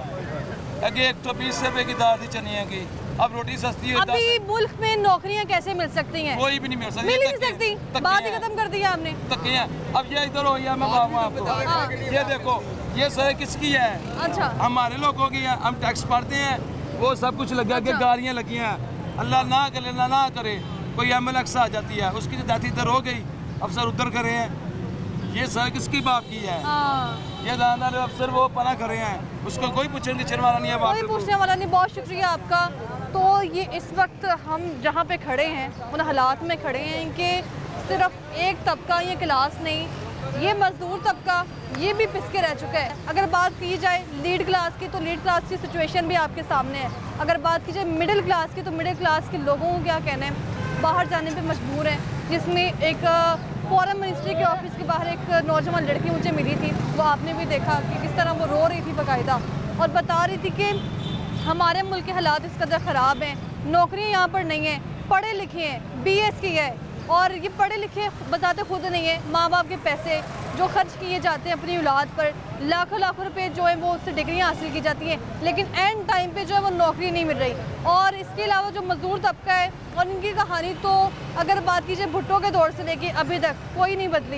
O: अगे एक सौ बीस रुपए की दाल थी चनिया की, अब रोटी सस्ती है।
A: अभी मुल्क में नौकरियां कैसे मिल सकती हैं?
O: कोई भी नहीं मिल सकती।
A: मिल ही नहीं सकती, बात ही खत्म कर दिया आपने।
O: तक अब ये इधर हो गया, मैं बताऊँ आपको। ये देखो, ये सर किसकी है? अच्छा, हमारे लोगों की है। हम टैक्स भरते हैं, वो सब कुछ लगा के गाड़ियाँ लगी हैं। अल्लाह ना करे, अल्लाह ना करे, कोई एम एल एक्स आ जाती है, उसकी जो जाती इधर हो गई, अफसर उधर करे हैं। ये सर किसकी बाप की है? ये दानदार अफसर वो पना करे हैं, उसको कोई पूछने की वाला नहीं है,
A: कोई पूछने वाला नहीं। बहुत शुक्रिया आपका। तो ये इस वक्त हम जहाँ पे खड़े हैं उन हालात में खड़े हैं कि सिर्फ एक तबका, ये क्लास नहीं, ये मजदूर तबका ये भी पिसके रह चुका है। अगर बात की जाए लीड क्लास की, तो लीड क्लास की सिचुएशन भी आपके सामने है। अगर बात की जाए मिडिल क्लास की, तो मिडिल क्लास के लोगों को क्या कहना है, बाहर जाने पे मजबूर हैं। जिसमें एक फॉरेन मिनिस्ट्री के ऑफिस के बाहर एक नौजवान लड़की मुझे मिली थी, वो आपने भी देखा कि किस तरह वो रो रही थी बाकायदा, और बता रही थी कि हमारे मुल्क के हालात इस कदर ख़राब हैं, नौकरियाँ यहाँ पर नहीं हैं, पढ़े लिखे हैं, बी एस की है, और ये पढ़े लिखे बताते खुद नहीं है। माँ बाप के पैसे जो खर्च किए जाते हैं अपनी औलाद पर, लाखों लाखों रुपए जो है वो उससे डिग्रियाँ हासिल की जाती हैं, लेकिन एंड टाइम पे जो है वो नौकरी नहीं मिल रही। और इसके अलावा जो मजदूर तबका है और इनकी कहानी तो अगर बात कीजिए भुट्टो के दौर से लेके अभी तक कोई नहीं बदली है।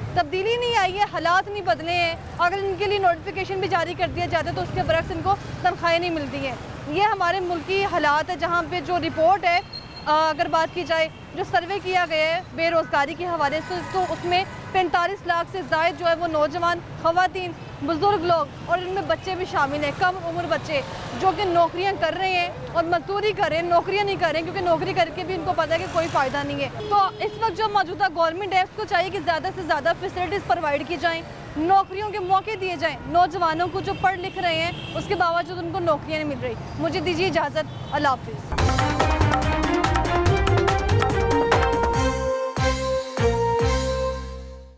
A: तब्दीली नहीं आई है, हालात नहीं बदले हैं। अगर इनके लिए नोटिफिकेशन भी जारी कर दिया जाता है तो उसके बरक्स इनको तनख्वाहें नहीं मिलती हैं। ये हमारे मुल्क की हालात है, जहाँ पे जो रिपोर्ट है अगर बात की जाए, जो सर्वे किया गया है बेरोज़गारी के हवाले से, तो उसमें पैंतालीस लाख से ज़ायद जो है वो नौजवान, ख़वातीन, बुज़ुर्ग लोग और इनमें बच्चे भी शामिल हैं, कम उम्र बच्चे जो कि नौकरियां कर रहे हैं और मजदूरी कर रहे हैं, नौकरियां नहीं कर रहे हैं, क्योंकि नौकरी करके भी इनको पता है कि कोई फ़ायदा नहीं है। तो इस वक्त जो मौजूदा गवर्नमेंट है उसको चाहिए कि ज़्यादा से ज़्यादा फैसिलिटीज़ प्रोवाइड की जाएँ, नौकरियों के मौके दिए जाएँ नौजवानों को जो पढ़ लिख रहे हैं उसके बावजूद उनको नौकरियाँ नहीं मिल रही। मुझे दीजिए इजाज़त, अल्लाह हाफ़िज़।